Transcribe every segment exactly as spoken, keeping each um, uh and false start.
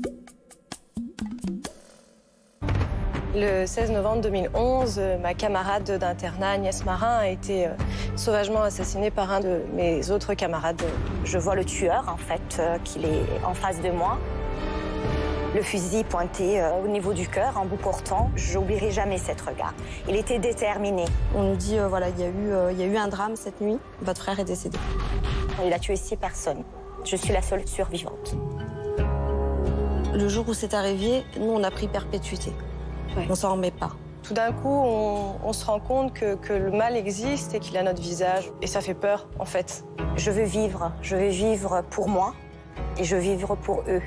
Le seize novembre deux mille onze, ma camarade d'internat Agnès Marin a été sauvagement assassinée par un de mes autres camarades. Je vois le tueur, en fait, euh, qu'il est en face de moi. Le fusil pointé euh, au niveau du cœur, en bout portant. J'oublierai jamais cet regard. Il était déterminé. On nous dit, euh, voilà, il y a eu, euh, il y a eu un drame cette nuit. Votre frère est décédé. Il a tué six personnes. Je suis la seule survivante. Le jour où c'est arrivé, nous, on a pris perpétuité. Ouais. On s'en remet pas. Tout d'un coup, on, on se rend compte que, que le mal existe et qu'il a notre visage. Et ça fait peur, en fait. Je veux vivre. Je veux vivre pour moi et je veux vivre pour eux.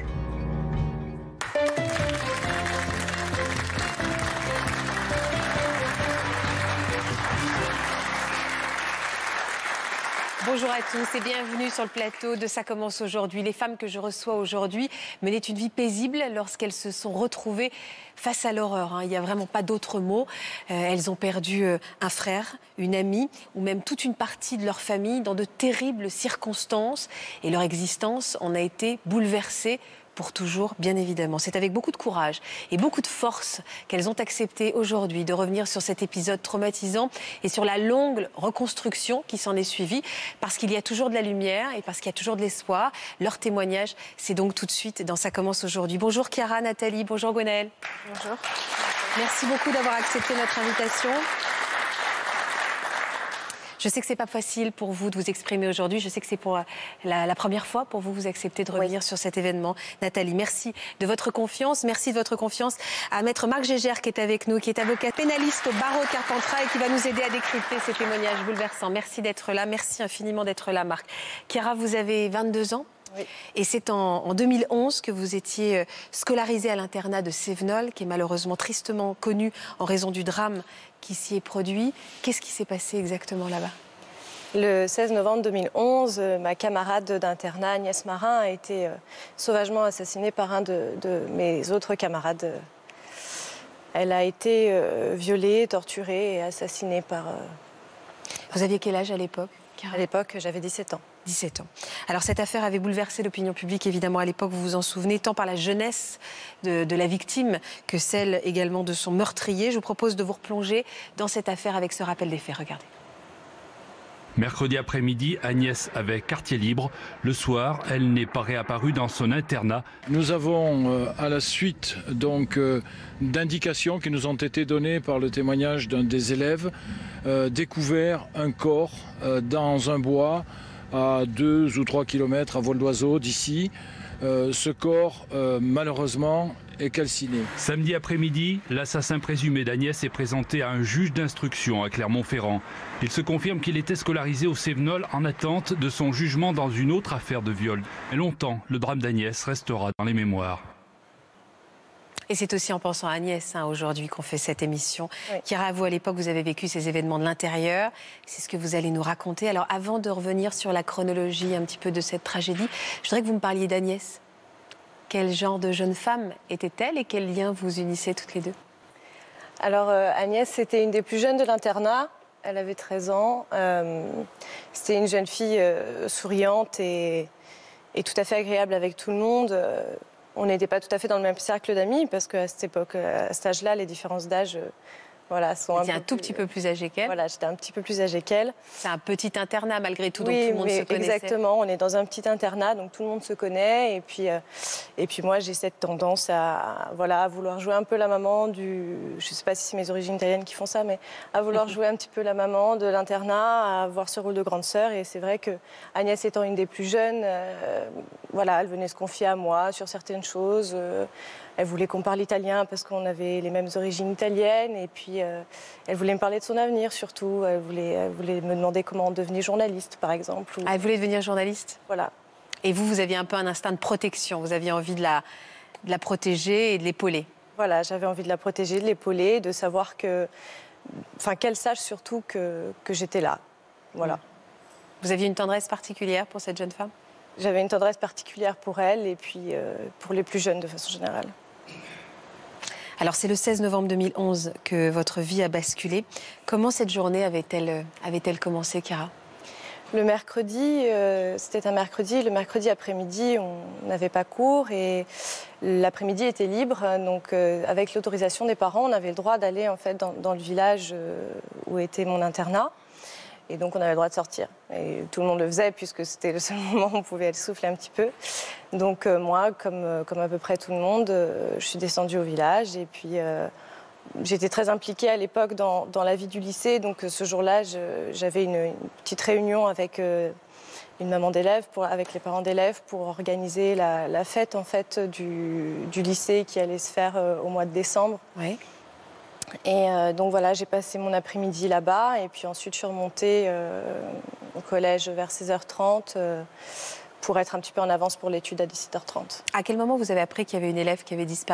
Bonjour à tous et bienvenue sur le plateau de Ça commence aujourd'hui. Les femmes que je reçois aujourd'hui menaient une vie paisible lorsqu'elles se sont retrouvées face à l'horreur. Hein. Il n'y a vraiment pas d'autre mot. Euh, elles ont perdu euh, un frère, une amie ou même toute une partie de leur famille dans de terribles circonstances. Et leur existence en a été bouleversée pour toujours, bien évidemment. C'est avec beaucoup de courage et beaucoup de force qu'elles ont accepté aujourd'hui de revenir sur cet épisode traumatisant et sur la longue reconstruction qui s'en est suivie, parce qu'il y a toujours de la lumière et parce qu'il y a toujours de l'espoir. Leur témoignage, c'est donc tout de suite dans Ça commence aujourd'hui. Bonjour Chiara, Nathalie, bonjour Gwenaëlle. Bonjour. Merci beaucoup d'avoir accepté notre invitation. Je sais que ce n'est pas facile pour vous de vous exprimer aujourd'hui. Je sais que c'est pour la, la première fois pour vous, vous acceptez de revenir oui. sur cet événement. Nathalie, merci de votre confiance. Merci de votre confiance à Maître Marc Gégère qui est avec nous, qui est avocat pénaliste au barreau de Carpentras et qui va nous aider à décrypter ces témoignages bouleversants. Merci d'être là. Merci infiniment d'être là, Marc. Chiara, vous avez vingt-deux ans. Oui. Et c'est en, en deux mille onze que vous étiez scolarisée à l'internat de Sévenol, qui est malheureusement tristement connu en raison du drame qui s'y est produit. Qu'est-ce qui s'est passé exactement là-bas ? Le seize novembre deux mille onze, ma camarade d'internat Agnès Marin a été sauvagement assassinée par un de, de mes autres camarades. Elle a été euh, violée, torturée et assassinée par... Euh... Vous aviez quel âge à l'époque ? À l'époque, j'avais dix-sept ans. dix-sept ans. Alors cette affaire avait bouleversé l'opinion publique, évidemment, à l'époque, vous vous en souvenez, tant par la jeunesse de, de la victime que celle également de son meurtrier. Je vous propose de vous replonger dans cette affaire avec ce rappel des faits. Regardez. Mercredi après-midi, Agnès avait quartier libre. Le soir, elle n'est pas réapparue dans son internat. Nous avons, euh, à la suite donc euh, d'indications qui nous ont été données par le témoignage d'un des élèves, euh, découvert un corps euh, dans un bois à deux ou trois kilomètres à vol d'oiseau d'ici. Euh, ce corps, euh, malheureusement, est calciné. Samedi après-midi, l'assassin présumé d'Agnès est présenté à un juge d'instruction à Clermont-Ferrand. Il se confirme qu'il était scolarisé au Sévenol en attente de son jugement dans une autre affaire de viol. Mais longtemps, le drame d'Agnès restera dans les mémoires. Et c'est aussi en pensant à Agnès hein, aujourd'hui qu'on fait cette émission. Oui. Chiara, vous à l'époque, vous avez vécu ces événements de l'intérieur. C'est ce que vous allez nous raconter. Alors avant de revenir sur la chronologie un petit peu de cette tragédie, je voudrais que vous me parliez d'Agnès. Quel genre de jeune femme était-elle et quel lien vous unissait toutes les deux ? Alors euh, Agnès, c'était une des plus jeunes de l'internat. Elle avait treize ans. Euh, c'était une jeune fille euh, souriante et, et tout à fait agréable avec tout le monde. Euh, On n'était pas tout à fait dans le même cercle d'amis parce qu'à cette époque, à cet âge-là, les différences d'âge, voilà, sont un, un tout plus... petit peu plus âgée qu'elle. Voilà, j'étais un petit peu plus âgée qu'elle. C'est un petit internat malgré tout, oui, donc tout le monde mais se connaissait. Exactement, on est dans un petit internat, donc tout le monde se connaît. Et puis, euh, et puis moi, j'ai cette tendance à, voilà, à vouloir jouer un peu la maman du... Je ne sais pas si c'est mes origines italiennes qui font ça, mais à vouloir jouer un petit peu la maman de l'internat, à avoir ce rôle de grande sœur. Et c'est vrai que Agnès étant une des plus jeunes, euh, voilà, elle venait se confier à moi sur certaines choses. Euh, Elle voulait qu'on parle italien parce qu'on avait les mêmes origines italiennes. Et puis, euh, elle voulait me parler de son avenir, surtout. Elle voulait, elle voulait me demander comment devenir journaliste, par exemple. Ou... Ah, elle voulait devenir journaliste ? Voilà. Et vous, vous aviez un peu un instinct de protection. Vous aviez envie de la, de la protéger et de l'épauler. Voilà, j'avais envie de la protéger, de l'épauler, de savoir que... Enfin, qu'elle sache surtout que, que j'étais là. Voilà. Vous aviez une tendresse particulière pour cette jeune femme ? J'avais une tendresse particulière pour elle et puis euh, pour les plus jeunes de façon générale. Alors, c'est le seize novembre deux mille onze que votre vie a basculé. Comment cette journée avait-elle, avait-elle commencé, Chiara ? Le mercredi, euh, c'était un mercredi. Le mercredi après-midi, on n'avait pas cours et l'après-midi était libre. Donc, euh, avec l'autorisation des parents, on avait le droit d'aller en fait dans, dans le village euh, où était mon internat. Et donc, on avait le droit de sortir. Et tout le monde le faisait puisque c'était le seul moment où on pouvait aller souffler un petit peu. Donc, euh, moi, comme, euh, comme à peu près tout le monde, euh, je suis descendue au village et puis. Euh, J'étais très impliquée à l'époque dans, dans la vie du lycée, donc ce jour-là, j'avais une, une petite réunion avec euh, une maman d'élèves, avec les parents d'élèves, pour organiser la, la fête en fait du, du lycée qui allait se faire euh, au mois de décembre. Oui. Et euh, donc voilà, j'ai passé mon après-midi là-bas, et puis ensuite je suis remontée euh, au collège vers seize heures trente euh, pour être un petit peu en avance pour l'étude à dix-sept heures trente. À quel moment vous avez appris qu'il y avait une élève qui avait disparu ?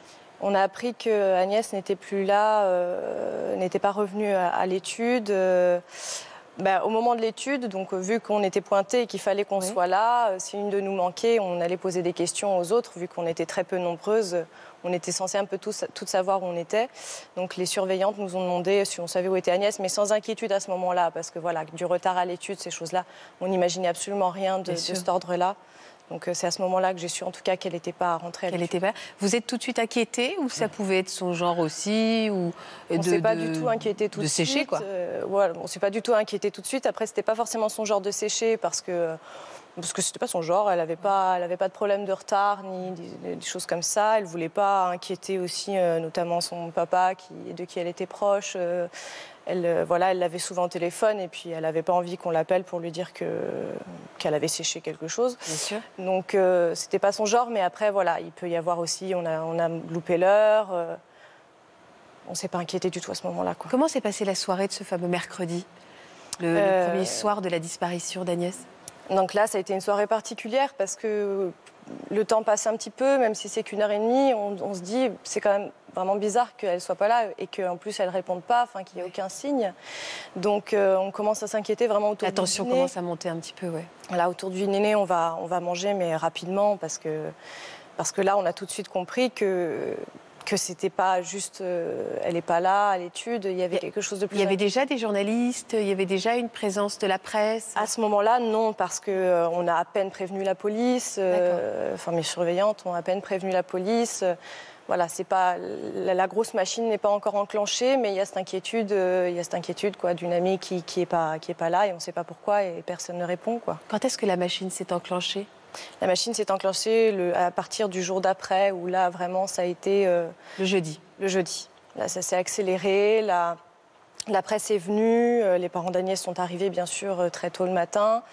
On a appris que Agnès n'était plus là, euh, n'était pas revenue à, à l'étude. Euh, bah, au moment de l'étude, donc vu qu'on était pointés et qu'il fallait qu'on oui. soit là, si une de nous manquait, on allait poser des questions aux autres. Vu qu'on était très peu nombreuses, on était censés un peu tous, toutes savoir où on était. Donc les surveillantes nous ont demandé si on savait où était Agnès, mais sans inquiétude à ce moment-là, parce que voilà, du retard à l'étude, ces choses-là, on n'imaginait absolument rien de, de cet ordre-là. Donc c'est à ce moment-là que j'ai su en tout cas qu'elle n'était pas rentrée à l'étude. Qu'elle était pas... Vous êtes tout de suite inquiétée ou ça pouvait être son genre aussi ou On ne s'est pas du tout inquiété tout de, de suite. sécher quoi. Euh, ouais, on ne s'est pas du tout inquiété tout de suite. Après, c'était pas forcément son genre de sécher parce que parce que c'était pas son genre. Elle n'avait pas, elle avait pas de problème de retard ni des, des choses comme ça. Elle voulait pas inquiéter aussi, euh, notamment son papa qui, de qui elle était proche. Euh, Elle, euh, voilà, elle l'avait souvent au téléphone et puis elle n'avait pas envie qu'on l'appelle pour lui dire que, qu'elle avait séché quelque chose. Bien sûr. Donc, euh, c'était pas son genre, mais après, voilà, il peut y avoir aussi, on a, on a loupé l'heure. Euh, on ne s'est pas inquiété du tout à ce moment-là, quoi. Comment s'est passée la soirée de ce fameux mercredi, le, euh... le premier soir de la disparition d'Agnès ? Donc là, ça a été une soirée particulière parce que le temps passe un petit peu, même si c'est qu'une heure et demie, on, on se dit, c'est quand même vraiment bizarre qu'elle ne soit pas là et qu'en plus elle ne réponde pas, enfin, qu'il n'y ait aucun signe. Donc euh, on commence à s'inquiéter vraiment autour L'attention du dîner. commence à monter un petit peu, ouais. Là, autour du dîner, on va, on va manger, mais rapidement, parce que, parce que là, on a tout de suite compris que... que c'était pas juste, euh, elle n'est pas là à l'étude, il y avait quelque chose de plus... Il y avait déjà des journalistes, il y avait déjà une présence de la presse. À ce moment-là, non, parce qu'on euh, a à peine prévenu la police, euh, enfin mes surveillantes ont à peine prévenu la police. Euh, voilà, c'est pas, la, la grosse machine n'est pas encore enclenchée, mais il y a cette inquiétude, euh, il y a cette inquiétude quoi, d'une amie qui n'est qui est pas, qui est pas là et on ne sait pas pourquoi et personne ne répond, quoi. Quand est-ce que la machine s'est enclenchée ? La machine s'est enclenchée le, à partir du jour d'après, où là, vraiment, ça a été... Euh, le jeudi. Le jeudi. Là, ça s'est accéléré, la, la presse est venue, euh, les parents d'Agnès sont arrivés, bien sûr, euh, très tôt le matin.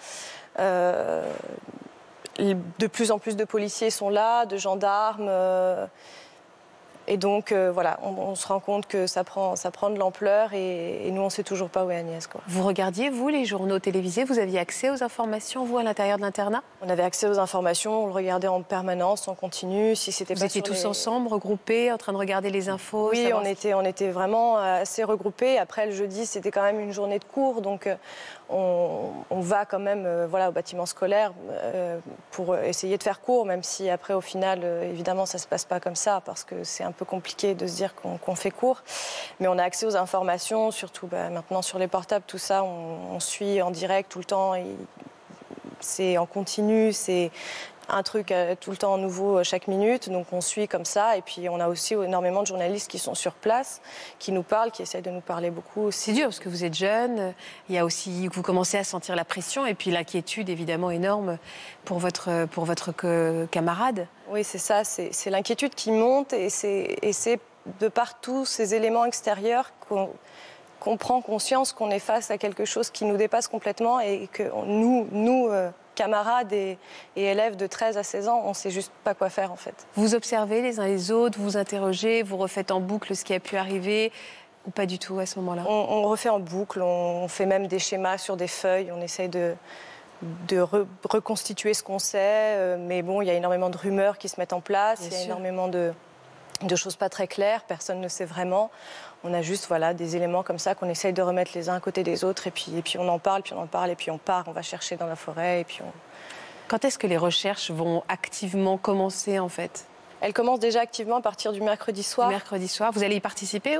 Euh, de plus en plus de policiers sont là, de gendarmes... Euh, Et donc, euh, voilà, on, on se rend compte que ça prend, ça prend de l'ampleur et, et nous, on ne sait toujours pas où est Agnès, quoi. Vous regardiez, vous, les journaux télévisés ? Vous aviez accès aux informations, vous, à l'intérieur de l'internat ? On avait accès aux informations, on le regardait en permanence, en continu. Si c'était vous pas étiez sur tous les... ensemble, regroupés, en train de regarder les infos ? Oui, on était, on était vraiment assez regroupés. Après, le jeudi, c'était quand même une journée de cours, donc euh, on, on va quand même euh, voilà, au bâtiment scolaire euh, pour essayer de faire cours, même si après, au final, euh, évidemment, ça ne se passe pas comme ça, parce que c'est un peu compliqué de se dire qu'on qu'on fait cours. Mais on a accès aux informations, surtout bah, maintenant sur les portables, tout ça, on, on suit en direct tout le temps. C'est en continu, c'est un truc euh, tout le temps nouveau euh, chaque minute, donc on suit comme ça. Et puis on a aussi énormément de journalistes qui sont sur place, qui nous parlent, qui essayent de nous parler beaucoup aussi. C'est dur parce que vous êtes jeune, il y a aussi, vous commencez à sentir la pression et puis l'inquiétude évidemment énorme pour votre, pour votre camarade. Oui, c'est ça, c'est l'inquiétude qui monte et c'est de par tous ces éléments extérieurs qu'on qu'on prend conscience qu'on est face à quelque chose qui nous dépasse complètement et que nous, nous euh, camarades et, et élèves de treize à seize ans, on ne sait juste pas quoi faire en fait. Vous observez les uns les autres, vous interrogez, vous refaites en boucle ce qui a pu arriver ou pas du tout à ce moment-là? on, on refait en boucle, on fait même des schémas sur des feuilles, on essaye de, de re, reconstituer ce qu'on sait, euh, mais bon, il y a énormément de rumeurs qui se mettent en place, il y a énormément de, de choses pas très claires, personne ne sait vraiment. On a juste voilà, des éléments comme ça qu'on essaye de remettre les uns à côté des autres et puis, et puis on en parle, puis on en parle, et puis on part, on va chercher dans la forêt. Et puis on... Quand est-ce que les recherches vont activement commencer en fait? Elles commencent déjà activement à partir du mercredi soir. Du mercredi soir. Vous allez y participer où?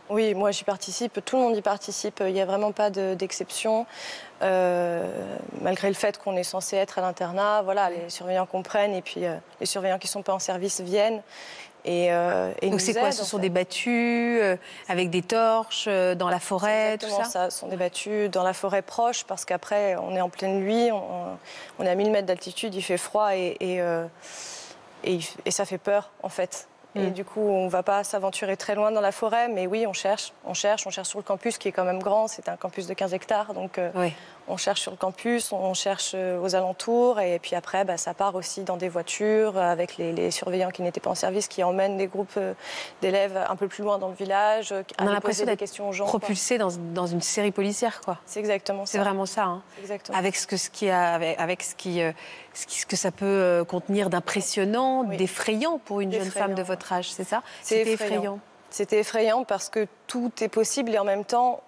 Oui, moi j'y participe, tout le monde y participe, il n'y a vraiment pas d'exception. Euh, malgré le fait qu'on est censé être à l'internat, voilà, les surveillants comprennent et puis euh, les surveillants qui ne sont pas en service viennent. Et, euh, et Donc c'est quoi? Ce sont des battus euh, avec des torches euh, dans la forêt, tout ça? ça, ce sont des battus dans la forêt proche parce qu'après on est en pleine nuit, on, on est à mille mètres d'altitude, il fait froid et, et, euh, et, et ça fait peur en fait. Mm. Et du coup on ne va pas s'aventurer très loin dans la forêt, mais oui on cherche, on cherche, on cherche sur le campus qui est quand même grand, c'est un campus de quinze hectares, donc euh, oui. On cherche sur le campus, on cherche aux alentours et puis après, bah, ça part aussi dans des voitures avec les, les surveillants qui n'étaient pas en service, qui emmènent des groupes d'élèves un peu plus loin dans le village. On a l'impression d'être propulsé dans, dans une série policière, quoi. C'est exactement ça. C'est vraiment ça. Hein. Exactement. Avec ce que, ce qui a, avec, avec ce, qui, ce, qui, ce que ça peut contenir d'impressionnant, oui. d'effrayant pour une jeune femme de votre âge, c'est ça? C'était effrayant. C'était effrayant parce que tout est possible et en même temps,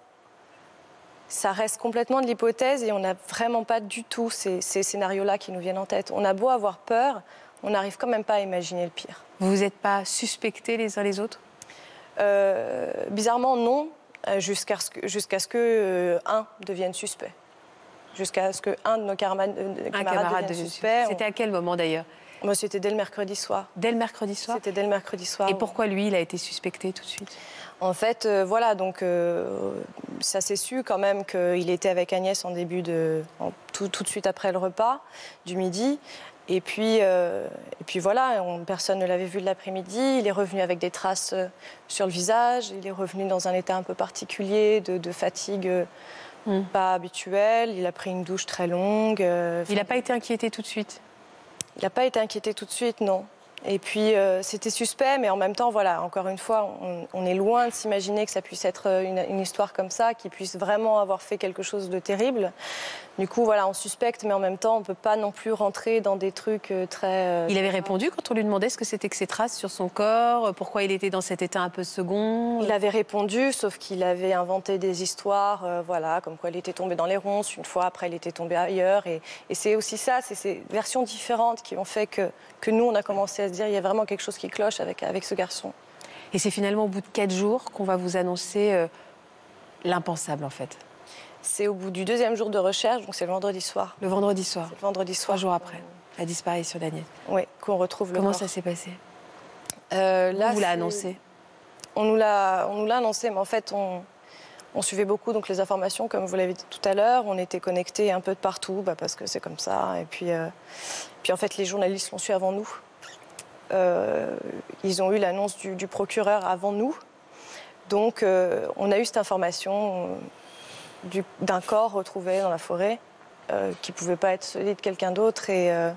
ça reste complètement de l'hypothèse et on n'a vraiment pas du tout ces, ces scénarios-là qui nous viennent en tête. On a beau avoir peur, on n'arrive quand même pas à imaginer le pire. Vous vous êtes pas suspectés les uns les autres? euh, Bizarrement, non, jusqu'à ce que, jusqu'à ce que euh, un devienne suspect. Jusqu'à ce qu'un de nos camarades, euh, camarades camarade devienne suspect. C'était on... à quel moment d'ailleurs? Moi, c'était dès le mercredi soir. Dès le mercredi soir? C'était dès le mercredi soir. Et pourquoi lui, il a été suspecté tout de suite? En fait, euh, voilà, donc euh, ça s'est su quand même qu'il était avec Agnès en début de, en, tout, tout de suite après le repas du midi. Et puis, euh, et puis voilà, on, personne ne l'avait vu de l'après-midi. Il est revenu avec des traces euh, sur le visage. Il est revenu dans un état un peu particulier de, de fatigue euh, mm. pas habituelle. Il a pris une douche très longue. Euh, il n'a pas été inquiété tout de suite? Il n'a pas été inquiété tout de suite, non. Et puis, euh, c'était suspect, mais en même temps, voilà, encore une fois, on, on est loin de s'imaginer que ça puisse être une, une histoire comme ça, qu'il puisse vraiment avoir fait quelque chose de terrible. Du coup, voilà, on suspecte, mais en même temps, on ne peut pas non plus rentrer dans des trucs très... Euh, il avait répondu quand on lui demandait ce que c'était que ces traces sur son corps, pourquoi il était dans cet état un peu second? Il avait répondu, sauf qu'il avait inventé des histoires, euh, voilà, comme quoi il était tombé dans les ronces, une fois après il était tombé ailleurs. Et, et c'est aussi ça, c'est ces versions différentes qui ont fait que, que nous, on a commencé à se dire il y a vraiment quelque chose qui cloche avec, avec ce garçon. Et c'est finalement au bout de quatre jours qu'on va vous annoncer euh, l'impensable, en fait? C'est au bout du deuxième jour de recherche, donc c'est le vendredi soir. Le vendredi soir? C'est le vendredi soir. Trois jours après, la disparition d'Agnès. Oui, qu'on retrouve le Comment corps. ça s'est passé? euh, là, Vous, vous l'a annoncé? On nous l'a annoncé, mais en fait, on, on suivait beaucoup donc, les informations, comme vous l'avez dit tout à l'heure. On était connectés un peu de partout, bah, parce que c'est comme ça. Et puis, euh, puis, en fait, les journalistes l'ont su avant nous. Euh, ils ont eu l'annonce du, du procureur avant nous. Donc, euh, on a eu cette information... Euh, d'un corps retrouvé dans la forêt, euh, qui ne pouvait pas être celui de quelqu'un d'autre. Et, euh,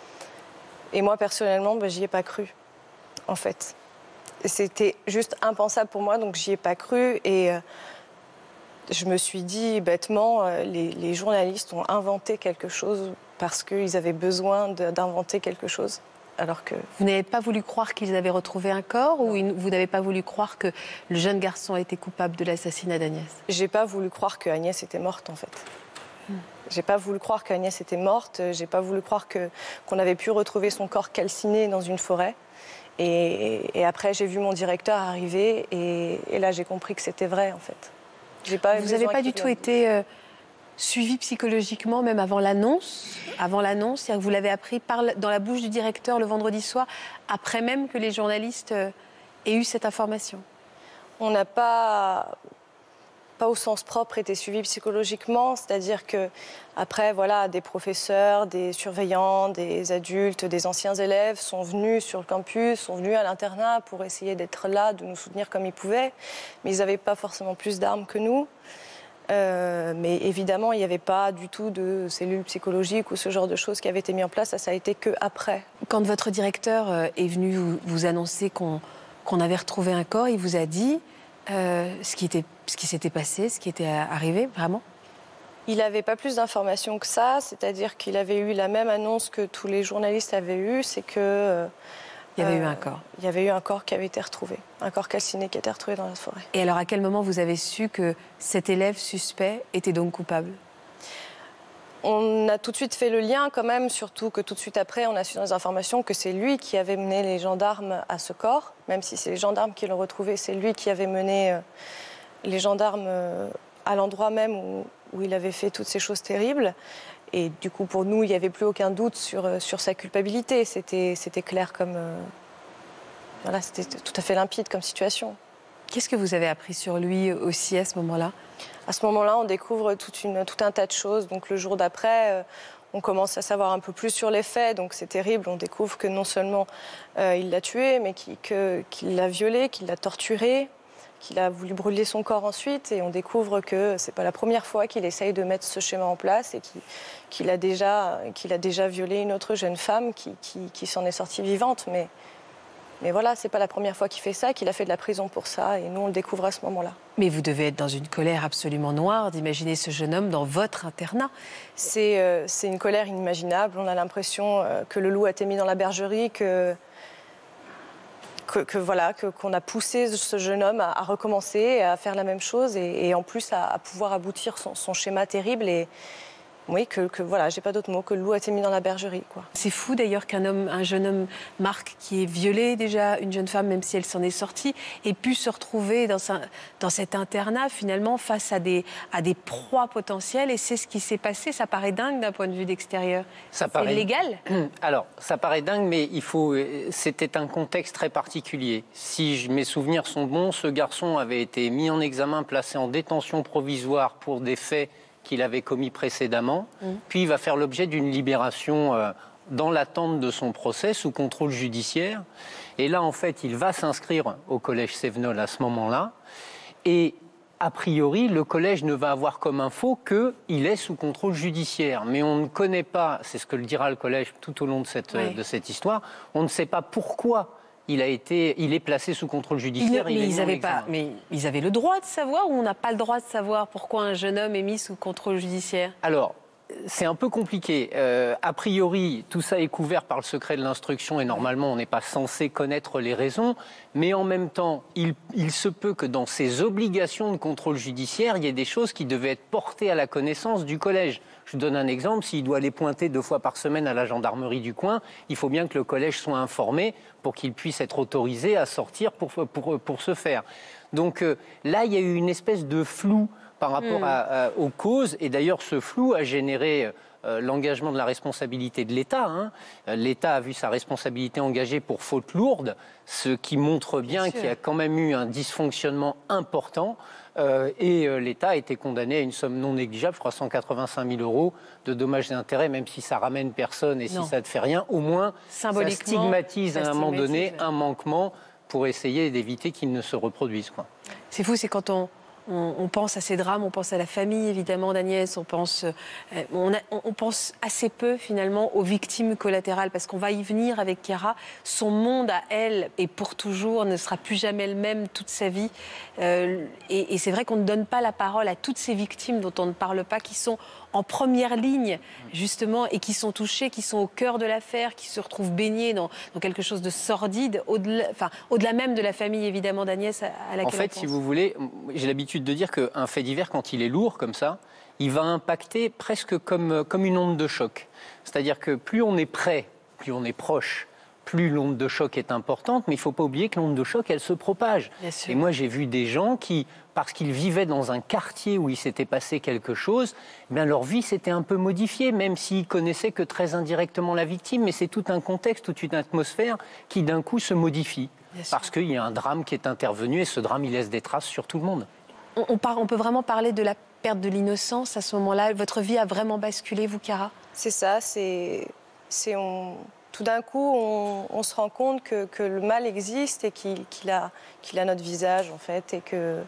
et moi, personnellement, bah, j'y ai pas cru, en fait. C'était juste impensable pour moi, donc j'y ai pas cru. Et euh, je me suis dit, bêtement, euh, les, les journalistes ont inventé quelque chose parce qu'ils avaient besoin d'inventer quelque chose. Alors que... Vous n'avez pas voulu croire qu'ils avaient retrouvé un corps, ou vous n'avez pas voulu croire que le jeune garçon était coupable de l'assassinat d'Agnès? J'ai pas voulu croire que Agnès était morte, en fait. Hmm. J'ai pas voulu croire qu'Agnès était morte. J'ai pas voulu croire que qu'on avait pu retrouver son corps calciné dans une forêt. Et, et après, j'ai vu mon directeur arriver, et, et là, j'ai compris que c'était vrai, en fait. J'ai pas vous n'avez pas du tout été euh, suivi psychologiquement, même avant l'annonce, avant l'annonce, c'est-à-dire que vous l'avez appris par, dans la bouche du directeur le vendredi soir, après même que les journalistes euh, aient eu cette information? On n'a pas, pas au sens propre été suivi psychologiquement, c'est-à-dire que après, voilà, des professeurs, des surveillants, des adultes, des anciens élèves sont venus sur le campus, sont venus à l'internat pour essayer d'être là, de nous soutenir comme ils pouvaient, mais ils n'avaient pas forcément plus d'armes que nous. Euh, mais évidemment, il n'y avait pas du tout de cellules psychologiques ou ce genre de choses qui avaient été mis en place. Ça, ça a été qu'après. Quand votre directeur est venu vous, vous annoncer qu'on qu'on avait retrouvé un corps, il vous a dit euh, ce qui était, ce qui s'était passé, ce qui était arrivé, vraiment? Il n'avait pas plus d'informations que ça, c'est-à-dire qu'il avait eu la même annonce que tous les journalistes avaient eue, c'est que... Euh, il y avait euh, eu un corps. Il y avait eu un corps qui avait été retrouvé, un corps calciné qui a été retrouvé dans la forêt. Et alors, à quel moment vous avez su que cet élève suspect était donc coupable? On a tout de suite fait le lien quand même, surtout que tout de suite après, on a su dans les informations que c'est lui qui avait mené les gendarmes à ce corps. Même si c'est les gendarmes qui l'ont retrouvé, c'est lui qui avait mené euh, les gendarmes euh, à l'endroit même où, où il avait fait toutes ces choses terribles. Et du coup, pour nous, il n'y avait plus aucun doute sur, sur sa culpabilité. C'était, c'était clair comme... Euh, voilà, c'était tout à fait limpide comme situation. Qu'est-ce que vous avez appris sur lui aussi à ce moment-là ? À ce moment-là, on découvre toute une, tout un tas de choses. Donc le jour d'après, euh, on commence à savoir un peu plus sur les faits. Donc c'est terrible. On découvre que non seulement euh, il l'a tué, mais qu'il, que, qu'il l'a violé, qu'il l'a torturé, qu'il a voulu brûler son corps ensuite. Et on découvre que c'est pas la première fois qu'il essaye de mettre ce schéma en place et qu'il, qu'il, a, déjà, qu'il a déjà violé une autre jeune femme qui, qui, qui s'en est sortie vivante. Mais, mais voilà, c'est pas la première fois qu'il fait ça, qu'il a fait de la prison pour ça. Et nous, on le découvre à ce moment-là. Mais vous devez être dans une colère absolument noire d'imaginer ce jeune homme dans votre internat. C'est, euh, c'est une colère inimaginable. On a l'impression euh, que le loup a été mis dans la bergerie, que, que, que voilà, que, qu'on a poussé ce jeune homme à, à recommencer, à faire la même chose et, et en plus à, à pouvoir aboutir son, son schéma terrible. Et oui, que, que voilà, j'ai pas d'autre mot, que le loup a été mis dans la bergerie, quoi. C'est fou d'ailleurs qu'un homme, un jeune homme, Marc, qui ait violé déjà une jeune femme, même si elle s'en est sortie, ait pu se retrouver dans, un, dans cet internat finalement face à des, à des proies potentielles. Et c'est ce qui s'est passé. Ça paraît dingue d'un point de vue d'extérieur. Ça c'est paraît... légal ? Alors, ça paraît dingue, mais il faut... c'était un contexte très particulier. Si mes souvenirs sont bons, ce garçon avait été mis en examen, placé en détention provisoire pour des faits qu'il avait commis précédemment, mmh. puis il va faire l'objet d'une libération euh, dans l'attente de son procès, sous contrôle judiciaire. Et là, en fait, il va s'inscrire au collège Sévenol à ce moment-là. Et a priori, le collège ne va avoir comme info qu'il est sous contrôle judiciaire. Mais on ne connaît pas, c'est ce que le dira le collège tout au long de cette, oui. de cette histoire, on ne sait pas pourquoi il, a été, il est placé sous contrôle judiciaire. Il, il mais, ils avaient pas, mais ils avaient le droit de savoir ou on n'a pas le droit de savoir pourquoi un jeune homme est mis sous contrôle judiciaire ? Alors, c'est un peu compliqué. Euh, a priori, tout ça est couvert par le secret de l'instruction et normalement, on n'est pas censé connaître les raisons. Mais en même temps, il, il se peut que dans ses obligations de contrôle judiciaire, il y ait des choses qui devaient être portées à la connaissance du collège. Je vous donne un exemple. S'il doit aller pointer deux fois par semaine à la gendarmerie du coin, il faut bien que le collège soit informé pour qu'il puisse être autorisé à sortir pour, pour, pour ce faire. Donc euh, là, il y a eu une espèce de flou par rapport mmh. à, à, aux causes. Et d'ailleurs, ce flou a généré euh, l'engagement de la responsabilité de l'État. Hein. L'État a vu sa responsabilité engagée pour faute lourde, ce qui montre bien, bien qu'il y a quand même eu un dysfonctionnement important. Euh, et euh, l'État a été condamné à une somme non négligeable, je crois cent quatre-vingt-cinq mille euros de dommages et intérêts, même si ça ramène personne et non. si ça ne fait rien, au moins ça stigmatise ça à un moment donné un manquement pour essayer d'éviter qu'il ne se reproduise, quoi. C'est fou, c'est quand on... On, on pense à ces drames, on pense à la famille évidemment d'Agnès, on pense, euh, on, a, on pense assez peu finalement aux victimes collatérales parce qu'on va y venir avec Chiara. Son monde à elle et pour toujours ne sera plus jamais le même toute sa vie. Euh, et, et c'est vrai qu'on ne donne pas la parole à toutes ces victimes dont on ne parle pas, qui sont en première ligne justement et qui sont touchées, qui sont au cœur de l'affaire, qui se retrouvent baignées dans, dans quelque chose de sordide, au-delà, enfin, au-delà même de la famille évidemment d'Agnès à, à laquelle en fait, on pense. Si vous voulez, j'ai l'habitude de dire qu'un fait divers, quand il est lourd comme ça, il va impacter presque comme, comme une onde de choc. C'est-à-dire que plus on est près, plus on est proche, plus l'onde de choc est importante, mais il ne faut pas oublier que l'onde de choc, elle se propage. Et moi, j'ai vu des gens qui, parce qu'ils vivaient dans un quartier où il s'était passé quelque chose, eh bien, leur vie s'était un peu modifiée, même s'ils connaissaient que très indirectement la victime, mais c'est tout un contexte, toute une atmosphère qui d'un coup se modifie. Parce qu'il y a un drame qui est intervenu et ce drame, il laisse des traces sur tout le monde. On, on, par, on peut vraiment parler de la perte de l'innocence à ce moment-là. Votre vie a vraiment basculé, vous, Chiara ? C'est ça, c'est... c'est on... Tout d'un coup, on, on se rend compte que, que le mal existe et qu'il, qu'il, a, qu'il a notre visage, en fait, et que,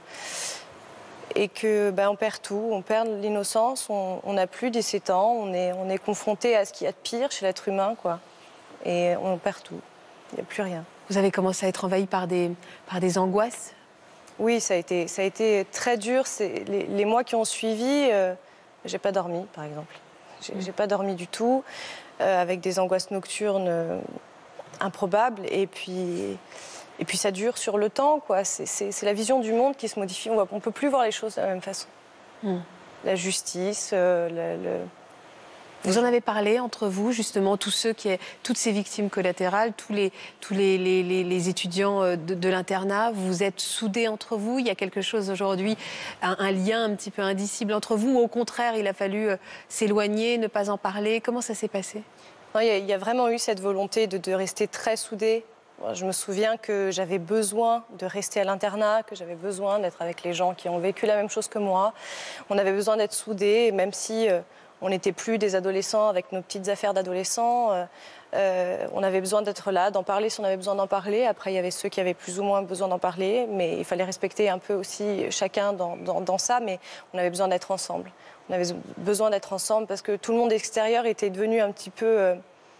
et que ben, on perd tout, on perd l'innocence, on n'a plus dix-sept ans, on est, on est confronté à ce qu'il y a de pire chez l'être humain, quoi. Et on perd tout, il n'y a plus rien. Vous avez commencé à être envahi par des, par des angoisses ? Oui, ça a été, ça a été très dur. C'est, les, les mois qui ont suivi, euh, j'ai pas dormi, par exemple. J'ai, mmh. j'ai pas dormi du tout. Euh, avec des angoisses nocturnes euh, improbables. Et puis, et puis ça dure sur le temps, quoi. C'est, c'est, c'est la vision du monde qui se modifie. On ne peut plus voir les choses de la même façon. Mm. La justice, euh, le, le... Vous en avez parlé entre vous, justement, tous ceux qui, toutes ces victimes collatérales, tous les, tous les, les, les, les étudiants de, de l'internat, vous êtes soudés entre vous? Il y a quelque chose aujourd'hui, un, un lien un petit peu indicible entre vous, ou au contraire, il a fallu s'éloigner, ne pas en parler? Comment ça s'est passé? Non, il y a, il y a vraiment eu cette volonté de, de rester très soudés. Je me souviens que j'avais besoin de rester à l'internat, que j'avais besoin d'être avec les gens qui ont vécu la même chose que moi. On avait besoin d'être soudés, même si... Euh, on n'était plus des adolescents avec nos petites affaires d'adolescents. Euh, euh, on avait besoin d'être là, d'en parler si on avait besoin d'en parler. Après, il y avait ceux qui avaient plus ou moins besoin d'en parler. Mais il fallait respecter un peu aussi chacun dans, dans, dans ça. Mais on avait besoin d'être ensemble. On avait besoin d'être ensemble parce que tout le monde extérieur était devenu un petit peu, euh,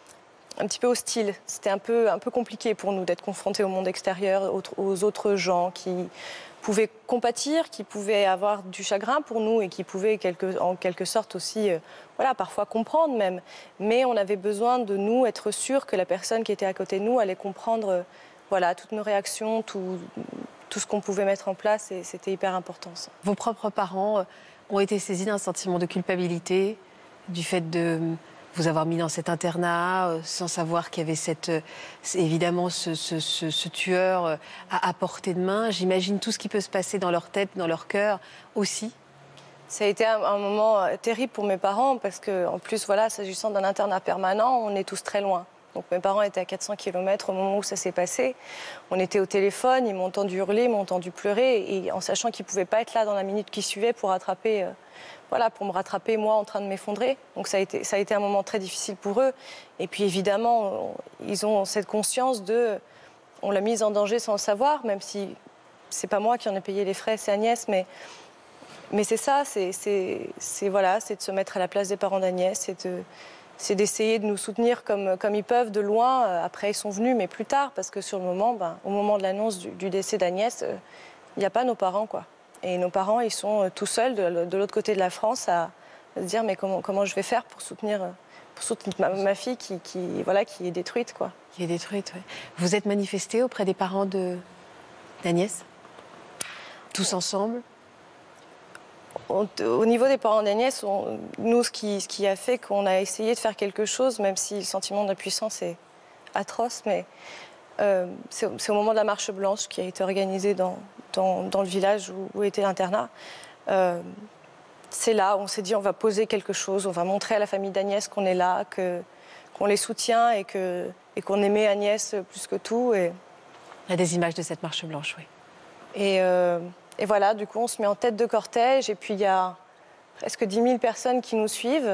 un petit peu hostile. C'était un peu, un peu compliqué pour nous d'être confrontés au monde extérieur, aux, aux autres gens qui... pouvaient compatir, qui pouvaient avoir du chagrin pour nous et qui pouvaient quelque, en quelque sorte aussi, euh, voilà, parfois comprendre même. Mais on avait besoin de nous être sûrs que la personne qui était à côté de nous allait comprendre euh, voilà, toutes nos réactions, tout, tout ce qu'on pouvait mettre en place et c'était hyper important ça. Vos propres parents ont été saisis d'un sentiment de culpabilité, du fait de... vous avoir mis dans cet internat, euh, sans savoir qu'il y avait cette, euh, évidemment ce, ce, ce, ce tueur euh, à, à portée de main. J'imagine tout ce qui peut se passer dans leur tête, dans leur cœur aussi. Ça a été un, un moment terrible pour mes parents parce qu'en plus, voilà, s'agissant d'un internat permanent, on est tous très loin. Donc mes parents étaient à quatre cents kilomètres au moment où ça s'est passé. On était au téléphone, ils m'ont entendu hurler, ils m'ont entendu pleurer, et en sachant qu'ils ne pouvaient pas être là dans la minute qui suivait pour rattraper... Euh, Voilà, pour me rattraper, moi, en train de m'effondrer. Donc ça a, été, ça a été un moment très difficile pour eux. Et puis évidemment, ils ont cette conscience de... On l'a mise en danger sans le savoir, même si c'est pas moi qui en ai payé les frais, c'est Agnès. Mais, mais c'est ça, c'est, c'est, c'est, voilà, c'est de se mettre à la place des parents d'Agnès. C'est, de, c'est d'essayer de nous soutenir comme, comme ils peuvent, de loin. Après, ils sont venus, mais plus tard. Parce que sur le moment, ben, au moment de l'annonce du, du décès d'Agnès, il n'y a pas nos parents, quoi. Et nos parents, ils sont tout seuls de, de l'autre côté de la France à, à se dire mais comment, comment je vais faire pour soutenir, pour soutenir ma, ma fille qui, qui, voilà, qui est détruite, quoi. Qui est détruite, oui. Vous êtes manifesté auprès des parents de, d'Agnès? Tous ensemble? Au, au niveau des parents d'Agnès, on, nous, ce qui, ce qui a fait qu'on a essayé de faire quelque chose, même si le sentiment d'impuissance est atroce, mais... Euh, c'est, c'est au moment de la marche blanche qui a été organisée dans, dans, dans le village où, où était l'internat. Euh, c'est là où on s'est dit on va poser quelque chose, on va montrer à la famille d'Agnès qu'on est là, que, qu'on les soutient et, que, et qu'on aimait Agnès plus que tout. Et... Il y a des images de cette marche blanche, oui. Et, euh, et voilà, du coup on se met en tête de cortège et puis il y a presque dix mille personnes qui nous suivent.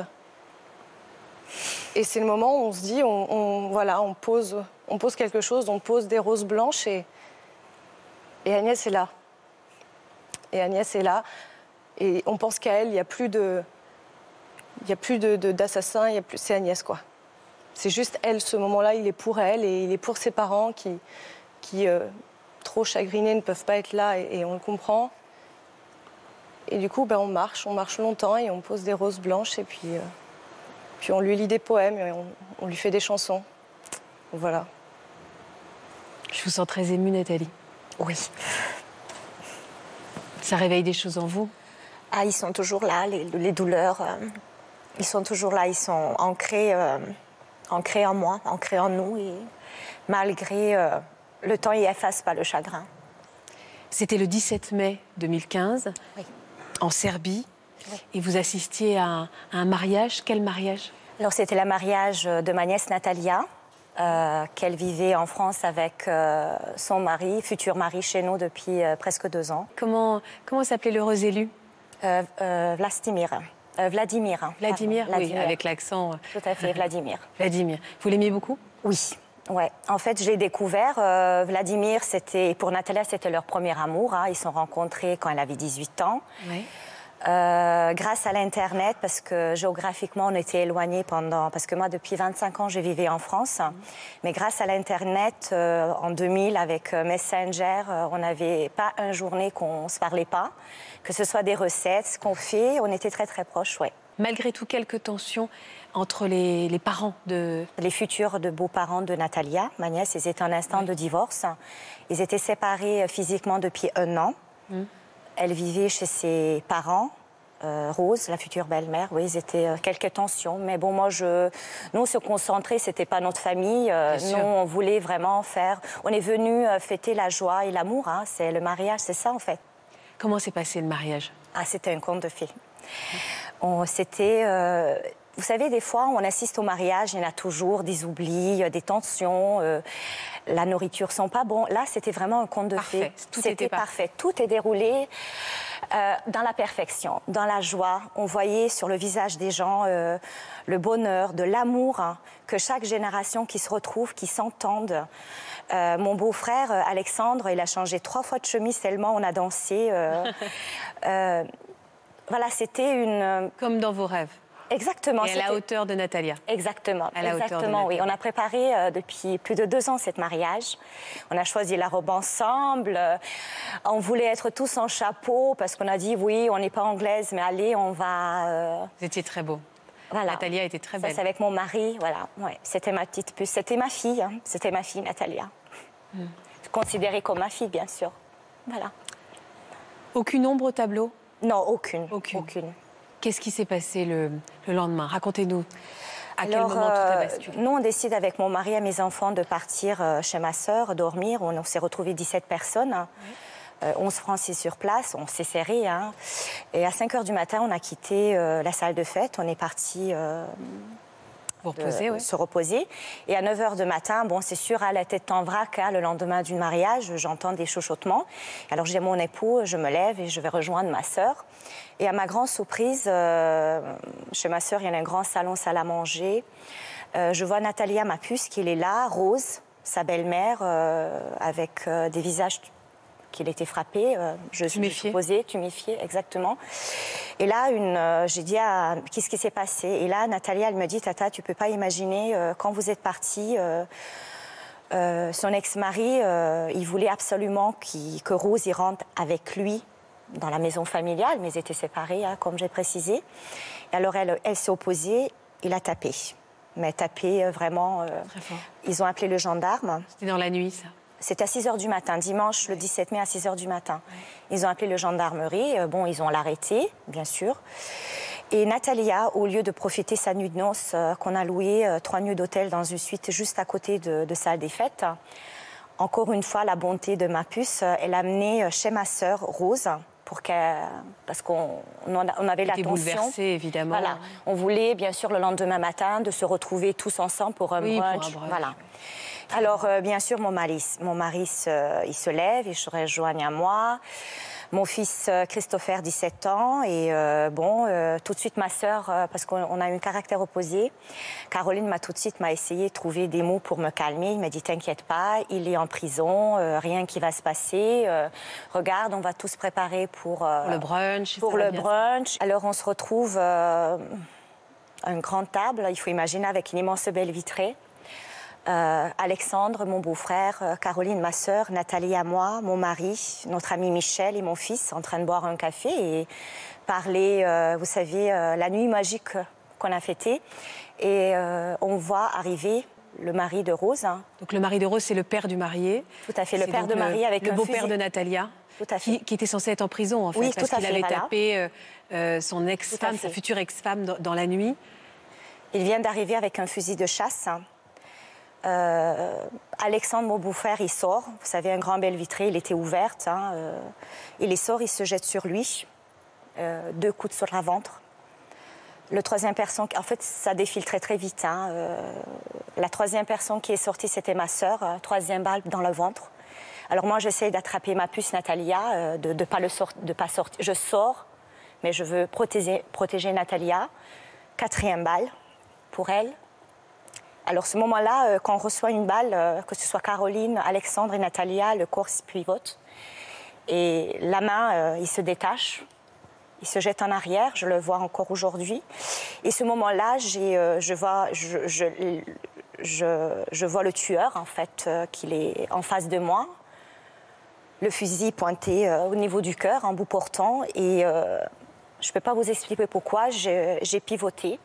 Et c'est le moment où on se dit, on, on, voilà, on pose, on pose quelque chose, on pose des roses blanches et, et Agnès est là. Et Agnès est là. Et on pense qu'à elle, il n'y a plus de, il n'y a plus de, de, d'assassins, il y a plus, c'est Agnès, quoi. C'est juste elle, ce moment-là, il est pour elle et il est pour ses parents qui, qui euh, trop chagrinés, ne peuvent pas être là et, et on le comprend. Et du coup, ben, on marche, on marche longtemps et on pose des roses blanches et puis... Euh, Puis on lui lit des poèmes et on, on lui fait des chansons. Voilà. Je vous sens très émue, Nathalie. Oui. Ça réveille des choses en vous? Ah, ils sont toujours là, les, les douleurs. Euh, ils sont toujours là, ils sont ancrés, euh, ancrés en moi, ancrés en nous. Et malgré euh, le temps, il efface pas le chagrin. C'était le dix-sept mai deux mille quinze, oui. En Serbie. Oui. Et vous assistiez à un, à un mariage. Quel mariage? Alors, c'était le mariage de ma nièce Natalia, euh, qu'elle vivait en France avec euh, son mari, futur mari chez nous depuis euh, presque deux ans. Comment, comment s'appelait l'heureux élu? euh, euh, Vladimir. Euh, Vladimir. Hein. Vladimir, Pardon, oui, Vladimir. avec l'accent. Tout à fait, Vladimir. Vladimir. Vous l'aimiez beaucoup? Oui. Ouais. En fait, je l'ai découvert. Euh, Vladimir, c'était, pour Natalia, c'était leur premier amour. Hein. Ils se sont rencontrés quand elle avait dix-huit ans. Oui. Euh, grâce à l'Internet, parce que géographiquement, on était éloignés pendant... Parce que moi, depuis vingt-cinq ans, je vivais en France. Mmh. Mais grâce à l'Internet, euh, en deux mille, avec euh, Messenger, euh, on n'avait pas une journée qu'on ne se parlait pas. Que ce soit des recettes, ce qu'on fait, on était très, très proches, ouais. Malgré tout, quelques tensions entre les, les parents de... Les futurs de beaux-parents de Natalia, ma nièce, ils étaient en instant oui. de divorce. Ils étaient séparés physiquement depuis un an. Mmh. Elle vivait chez ses parents Euh, Rose, la future belle-mère, oui, ils étaient euh, quelques tensions. Mais bon, moi, je... nous, se concentrer, c'était pas notre famille. Euh, nous, on voulait vraiment faire... On est venu euh, fêter la joie et l'amour, hein. C'est le mariage, c'est ça, en fait. Comment s'est passé le mariage? Ah, c'était un conte de fées. On, c'était... Euh... Vous savez, des fois, on assiste au mariage, il y en a toujours des oublis, des tensions, euh, la nourriture sent pas bon. Là, c'était vraiment un conte de fées. Tout c'était était parfait. Tout est déroulé euh, dans la perfection, dans la joie. On voyait sur le visage des gens euh, le bonheur, de l'amour, hein, que chaque génération qui se retrouve, qui s'entendent. Euh, mon beau-frère, Alexandre, il a changé trois fois de chemise tellement on a dansé. Euh, euh, voilà, c'était une... Comme dans vos rêves. Exactement. Et à la hauteur de Natalia. Exactement. À la Exactement, hauteur de oui. On a préparé euh, depuis plus de deux ans cette mariage. On a choisi la robe ensemble. Euh, on voulait être tous en chapeau parce qu'on a dit oui, on n'est pas anglaise, mais allez, on va. Euh... Vous étiez très beau. Voilà. Natalia était très belle. Ça, c'est avec mon mari, voilà. Ouais. C'était ma petite puce. C'était ma fille. Hein. C'était ma fille, Natalia. Mm. Considérée comme ma fille, bien sûr. Voilà. Aucune ombre au tableau? Non, aucune. Aucune. aucune. Qu'est-ce qui s'est passé le, le lendemain? Racontez-nous. À Alors, quel moment tout a euh, basculé? Nous, on décide avec mon mari et mes enfants de partir euh, chez ma sœur, dormir. On, on s'est retrouvés dix-sept personnes. Oui. Euh, onze Français sur place. On s'est serrés. Hein. Et à cinq heures du matin, on a quitté euh, la salle de fête. On est parti... Euh, Pour reposer, de, oui. se reposer. Et à neuf heures du matin, bon, c'est sûr, à la tête en vrac, hein, le lendemain du mariage, j'entends des chuchotements. Alors j'ai mon époux, je me lève et je vais rejoindre ma sœur. Et à ma grande surprise, euh, chez ma sœur, il y a un grand salon salle à manger. Euh, je vois Natalia, ma puce, qui est là, Rose, sa belle-mère, euh, avec euh, des visages qu'il était frappé. Euh, je suis supposée, tuméfiée, exactement. Et là, une, euh, j'ai dit, ah, qu'est-ce qui s'est passé? Et là, Natalia, elle me dit, Tata, tu peux pas imaginer, euh, quand vous êtes partis, euh, euh, son ex-mari, euh, il voulait absolument qu'il, que Rose y rentre avec lui dans la maison familiale, mais ils étaient séparés, hein, comme j'ai précisé. Et alors, elle, elle s'est opposée, il a tapé. Mais tapé euh, vraiment... Euh, Très fort. Ils ont appelé le gendarme. C'était dans la nuit, ça? C'est à six heures du matin, dimanche le dix-sept mai à six heures du matin. Ouais. Ils ont appelé le gendarmerie, euh, bon, ils ont l'arrêté, bien sûr. Et Natalia, au lieu de profiter sa nuit de noces, euh, qu'on a loué euh, trois nuits d'hôtel dans une suite juste à côté de, de salle des fêtes, encore une fois, la bonté de ma puce, euh, elle a amené chez ma sœur Rose, pour qu'elle, parce qu'on on avait l'attention. Bouleversée, évidemment. Voilà. On voulait, bien sûr, le lendemain matin, de se retrouver tous ensemble pour un, oui, brunch. Pour un brunch. Voilà. Alors, euh, bien sûr, mon mari, mon mari se, il se lève, il se rejoigne à moi. Mon fils euh, Christopher, dix-sept ans. Et euh, bon, euh, tout de suite, ma sœur, euh, parce qu'on a un caractère opposé, Caroline m'a tout de suite m'a essayé de trouver des mots pour me calmer. Il m'a dit, t'inquiète pas, il est en prison, euh, rien qui va se passer. Euh, regarde, on va tous se préparer pour, euh, pour le brunch. Pour le brunch. Alors, on se retrouve euh, à une grande table, il faut imaginer, avec une immense belle vitrée. Euh, Alexandre, mon beau-frère, euh, Caroline, ma sœur, Nathalie à moi, mon mari, notre ami Michel et mon fils en train de boire un café et parler, euh, vous savez, euh, la nuit magique qu'on a fêtée. Et euh, on voit arriver le mari de Rose. Hein. Donc le mari de Rose, c'est le père du marié. Tout à fait, le père de marié avec le un beau-père fusil. de Natalia. Tout à fait. Qui, qui était censé être en prison, en fait, oui, parce qu'il avait voilà. tapé euh, euh, son ex-femme, sa future ex-femme, dans, dans la nuit. Il vient d'arriver avec un fusil de chasse. Euh, Alexandre, mon beau-frère, il sort. Vous savez, un grand belle vitrée, il était ouverte. Hein, euh, il est sort, il se jette sur lui. Euh, deux coups sur la ventre. Le troisième personne, en fait, ça défile très très vite. Hein, euh, la troisième personne qui est sortie, c'était ma sœur. Euh, troisième balle dans le ventre. Alors moi, j'essaie d'attraper ma puce Natalia, euh, de ne pas le sort, de pas sortir. Je sors, mais je veux protéger, protéger Natalia. Quatrième balle pour elle. Alors, ce moment-là, euh, quand on reçoit une balle, euh, que ce soit Caroline, Alexandre et Natalia, le corps se pivote. Et la main, euh, il se détache. Il se jette en arrière. Je le vois encore aujourd'hui. Et ce moment-là, j'ai, euh, je, vois, je, je, je, je vois le tueur, en fait, euh, qu'il est en face de moi. Le fusil pointé euh, au niveau du cœur, en bout portant. Et euh, je ne peux pas vous expliquer pourquoi. J'ai, j'ai pivoté.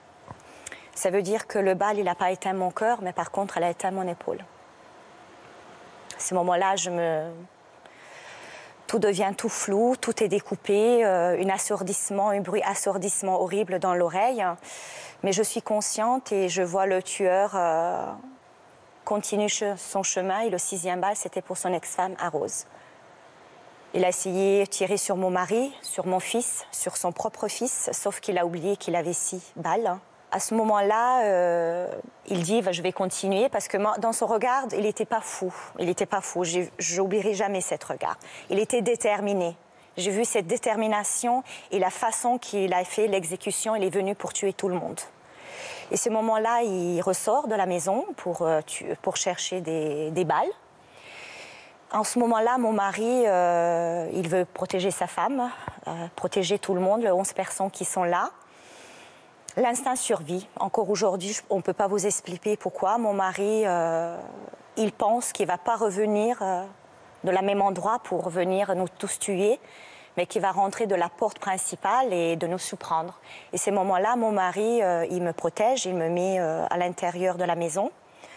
Ça veut dire que le bal, il n'a pas éteint mon cœur, mais par contre, elle a éteint mon épaule. À ce moment-là, je me... tout devient tout flou, tout est découpé, euh, un assourdissement, un bruit assourdissement horrible dans l'oreille. Mais je suis consciente et je vois le tueur euh, continuer son chemin. Et le sixième balle, c'était pour son ex-femme, à Rose. Il a essayé de tirer sur mon mari, sur mon fils, sur son propre fils, sauf qu'il a oublié qu'il avait six balles. À ce moment-là, euh, il dit bah, « je vais continuer » parce que moi, dans son regard, il n'était pas fou. Il n'était pas fou. J'oublierai jamais cet regard. Il était déterminé. J'ai vu cette détermination et la façon qu'il a fait l'exécution. Il est venu pour tuer tout le monde. Et ce moment-là, il ressort de la maison pour, euh, pour chercher des, des balles. En ce moment-là, mon mari, euh, il veut protéger sa femme, euh, protéger tout le monde, les onze personnes qui sont là. L'instinct survie. Encore aujourd'hui, on ne peut pas vous expliquer pourquoi. Mon mari, euh, il pense qu'il ne va pas revenir euh, de la même endroit pour venir nous tous tuer, mais qu'il va rentrer de la porte principale et de nous surprendre. Et ces moments-là, mon mari, euh, il me protège, il me met euh, à l'intérieur de la maison.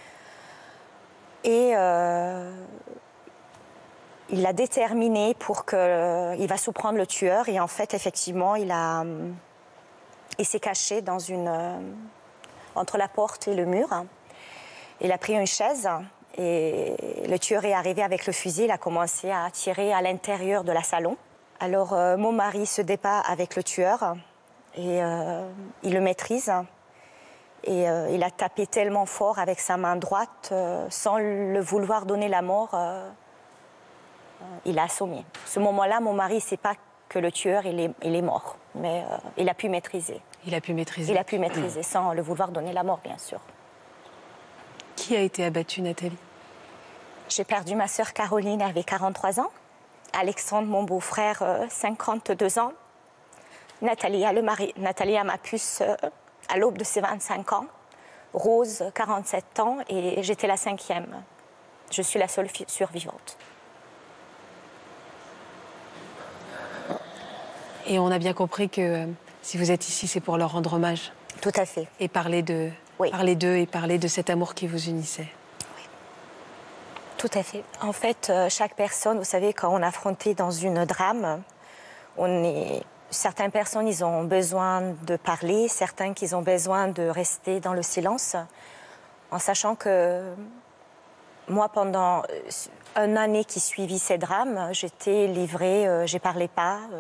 Et euh, il l'a déterminé pour qu'il euh, va surprendre le tueur. Et en fait, effectivement, il a... Il s'est caché dans une, euh, entre la porte et le mur. Il a pris une chaise et le tueur est arrivé avec le fusil. Il a commencé à tirer à l'intérieur de la salon. Alors, euh, mon mari se débat avec le tueur et euh, il le maîtrise. Et euh, il a tapé tellement fort avec sa main droite, euh, sans le vouloir donner la mort, euh, euh, il l'a assommé. À ce moment-là, mon mari ne sait pas que le tueur, il est, il est mort. Mais euh, il a pu maîtriser. Il a pu maîtriser. Il a pu maîtriser, mmh. sans le vouloir donner la mort, bien sûr. Qui a été abattu, Nathalie? J'ai perdu ma sœur Caroline, elle avait quarante-trois ans. Alexandre, mon beau-frère, euh, cinquante-deux ans. Nathalie, le mari, Nathalie, ma puce, euh, à l'aube de ses vingt-cinq ans. Rose, quarante-sept ans, et j'étais la cinquième. Je suis la seule survivante. Et on a bien compris que euh, si vous êtes ici, c'est pour leur rendre hommage. Tout à fait. Et parler de, oui. parler d'eux et parler de cet amour qui vous unissait. Oui. Tout à fait. En fait, euh, chaque personne, vous savez, quand on est affronté dans une drame, on est... certaines personnes, ils ont besoin de parler, certains qui ont besoin de rester dans le silence, en sachant que moi, pendant une année qui suivit ces drames, j'étais livrée, euh, je ne parlais pas. Euh,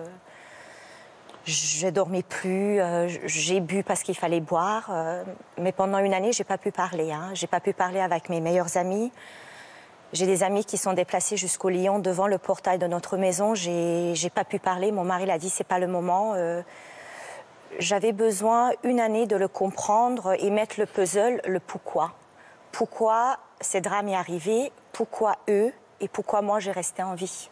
Je ne dormais plus, euh, j'ai bu parce qu'il fallait boire, euh, mais pendant une année, je n'ai pas pu parler. Hein. Je n'ai pas pu parler avec mes meilleurs amis. J'ai des amis qui sont déplacés jusqu'au Lyon, devant le portail de notre maison. Je n'ai pas pu parler, mon mari l'a dit, ce n'est pas le moment. Euh, J'avais besoin une année de le comprendre et mettre le puzzle, le pourquoi. Pourquoi ces drames y arrivaient, pourquoi eux et pourquoi moi j'ai resté en vie.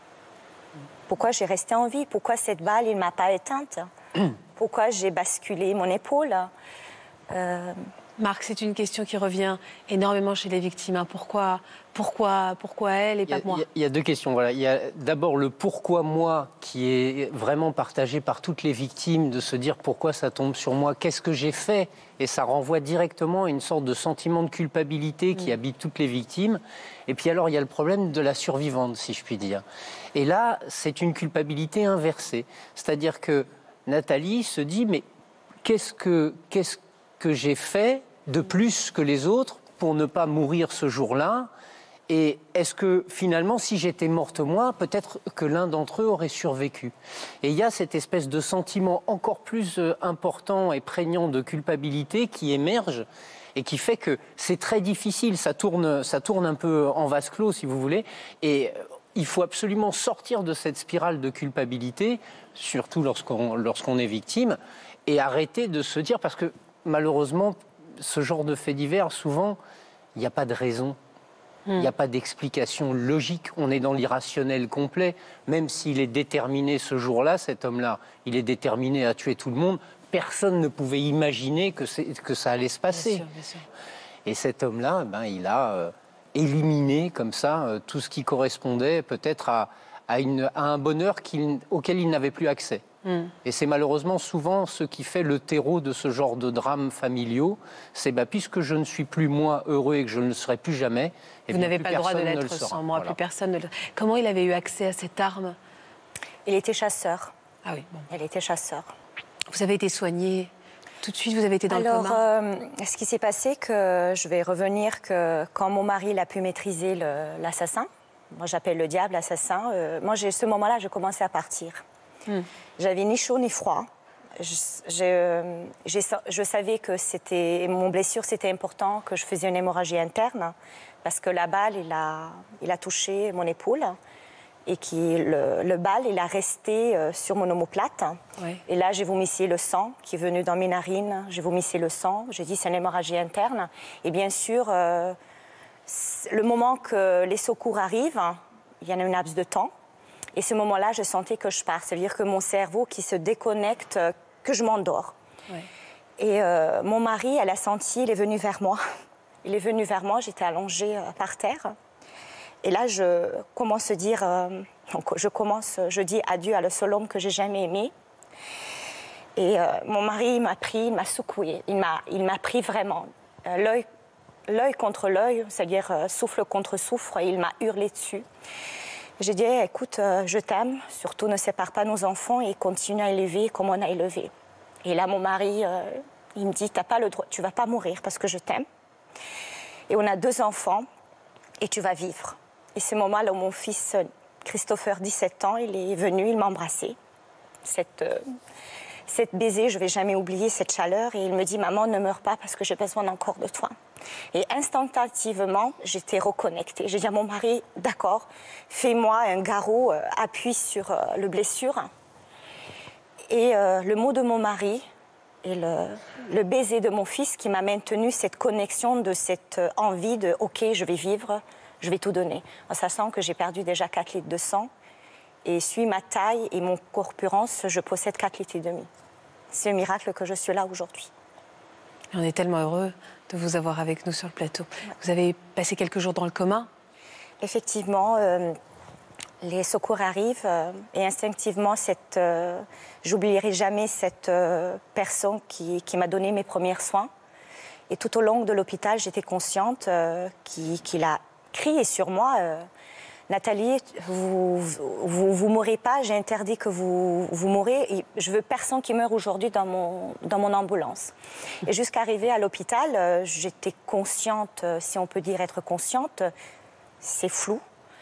Pourquoi j'ai resté en vie? Pourquoi cette balle, il ne m'a pas éteinte? Pourquoi j'ai basculé mon épaule? euh... Marc, c'est une question qui revient énormément chez les victimes. Pourquoi, pourquoi, pourquoi elle et pas moi? Il y a deux questions. Voilà. Il y a d'abord le pourquoi moi qui est vraiment partagé par toutes les victimes, de se dire pourquoi ça tombe sur moi, qu'est-ce que j'ai fait? Et ça renvoie directement à une sorte de sentiment de culpabilité qui mmh. habite toutes les victimes. Et puis alors, il y a le problème de la survivante, si je puis dire. Et là, c'est une culpabilité inversée. C'est-à-dire que Nathalie se dit, mais qu'est-ce que, qu'est-ce que j'ai fait de plus que les autres pour ne pas mourir ce jour-là? Et est-ce que finalement, si j'étais morte moi, peut-être que l'un d'entre eux aurait survécu? Et il y a cette espèce de sentiment encore plus important et prégnant de culpabilité qui émerge et qui fait que c'est très difficile. Ça tourne, ça tourne un peu en vase clos, si vous voulez. Et il faut absolument sortir de cette spirale de culpabilité, surtout lorsqu'on, lorsqu'on est victime, et arrêter de se dire, parce que malheureusement, ce genre de fait divers, souvent, il n'y a pas de raison. Il n'y a pas d'explication logique. On est dans l'irrationnel complet. Même s'il est déterminé ce jour-là, cet homme-là, il est déterminé à tuer tout le monde. Personne ne pouvait imaginer que, c'est, que ça allait se passer. Bien sûr, bien sûr. Et cet homme-là, ben, il a euh, éliminé comme ça euh, tout ce qui correspondait peut-être à, à, une, à un bonheur qu'il, auquel il n'avait plus accès. Mmh. Et c'est malheureusement souvent ce qui fait le terreau de ce genre de drames familiaux. C'est bah, puisque je ne suis plus moi heureux et que je ne le serai plus jamais. Vous n'avez pas le droit de l'être sans moi, voilà. Plus personne ne le... Comment il avait eu accès à cette arme? Il était chasseur. Ah oui. Bon. Il était chasseur. Vous avez été soigné tout de suite, vous avez été dans Alors, le coma. Alors, euh, ce qui s'est passé, que je vais revenir, que quand mon mari il a pu maîtriser l'assassin, moi j'appelle le diable assassin, euh, moi à ce moment-là, je commençais à partir. Hmm. J'avais ni chaud ni froid. Je, je, je savais que c'était mon blessure, c'était important, que je faisais une hémorragie interne, parce que la balle, il a, il a touché mon épaule. Et qui, le, le bal, il a resté euh, sur mon omoplate. Oui. Et là, j'ai vomissé le sang qui est venu dans mes narines. J'ai vomissé le sang. J'ai dit, c'est une hémorragie interne. Et bien sûr, euh, le moment que les secours arrivent, il y en a une laps de temps. Et ce moment-là, je sentais que je pars. C'est-à-dire que mon cerveau qui se déconnecte, que je m'endors. Oui. Et euh, mon mari, elle a senti, il est venu vers moi. Il est venu vers moi, j'étais allongée euh, par terre. Et là, je commence à dire, euh, je commence, je dis adieu à le seul homme que j'ai jamais aimé. Et euh, mon mari m'a pris, il m'a secoué, il m'a, il m'a pris vraiment, euh, l'œil, l'œil contre l'œil, c'est-à-dire euh, souffle contre souffle, et il m'a hurlé dessus. J'ai dit, hey, écoute, euh, je t'aime, surtout ne sépare pas nos enfants et continue à élever comme on a élevé. Et là, mon mari, euh, il me dit, t'as pas le droit, tu vas pas mourir parce que je t'aime. Et on a deux enfants et tu vas vivre. Et c'est le moment-là où mon fils Christopher, dix-sept ans, il est venu, il m'a embrassé. Cette, euh, cette baiser, je ne vais jamais oublier cette chaleur. Et il me dit, maman, ne meurs pas parce que j'ai besoin encore de toi. Et instinctivement, j'étais reconnectée. J'ai dit à mon mari, d'accord, fais-moi un garrot, euh, appuie sur euh, le blessure. Et euh, le mot de mon mari et le, le baiser de mon fils qui m'a maintenu cette connexion de cette envie de, OK, je vais vivre, je vais tout donner, en sachant que j'ai perdu déjà quatre litres de sang. Et suit ma taille et mon corpulence, je possède quatre litres et demi. C'est un miracle que je suis là aujourd'hui. On est tellement heureux de vous avoir avec nous sur le plateau. Ouais. Vous avez passé quelques jours dans le coma? Effectivement, euh, les secours arrivent euh, et instinctivement, cette, euh, j'oublierai jamais cette euh, personne qui, qui m'a donné mes premiers soins. Et tout au long de l'hôpital, j'étais consciente euh, qu'il, qu'il a crié sur moi. Euh, Nathalie, vous vous, vous mourrez pas, j'ai interdit que vous, vous mourrez. Et je veux personne qui meure aujourd'hui dans mon, dans mon ambulance. Et jusqu'à arriver à l'hôpital, euh, j'étais consciente, euh, si on peut dire être consciente, c'est flou.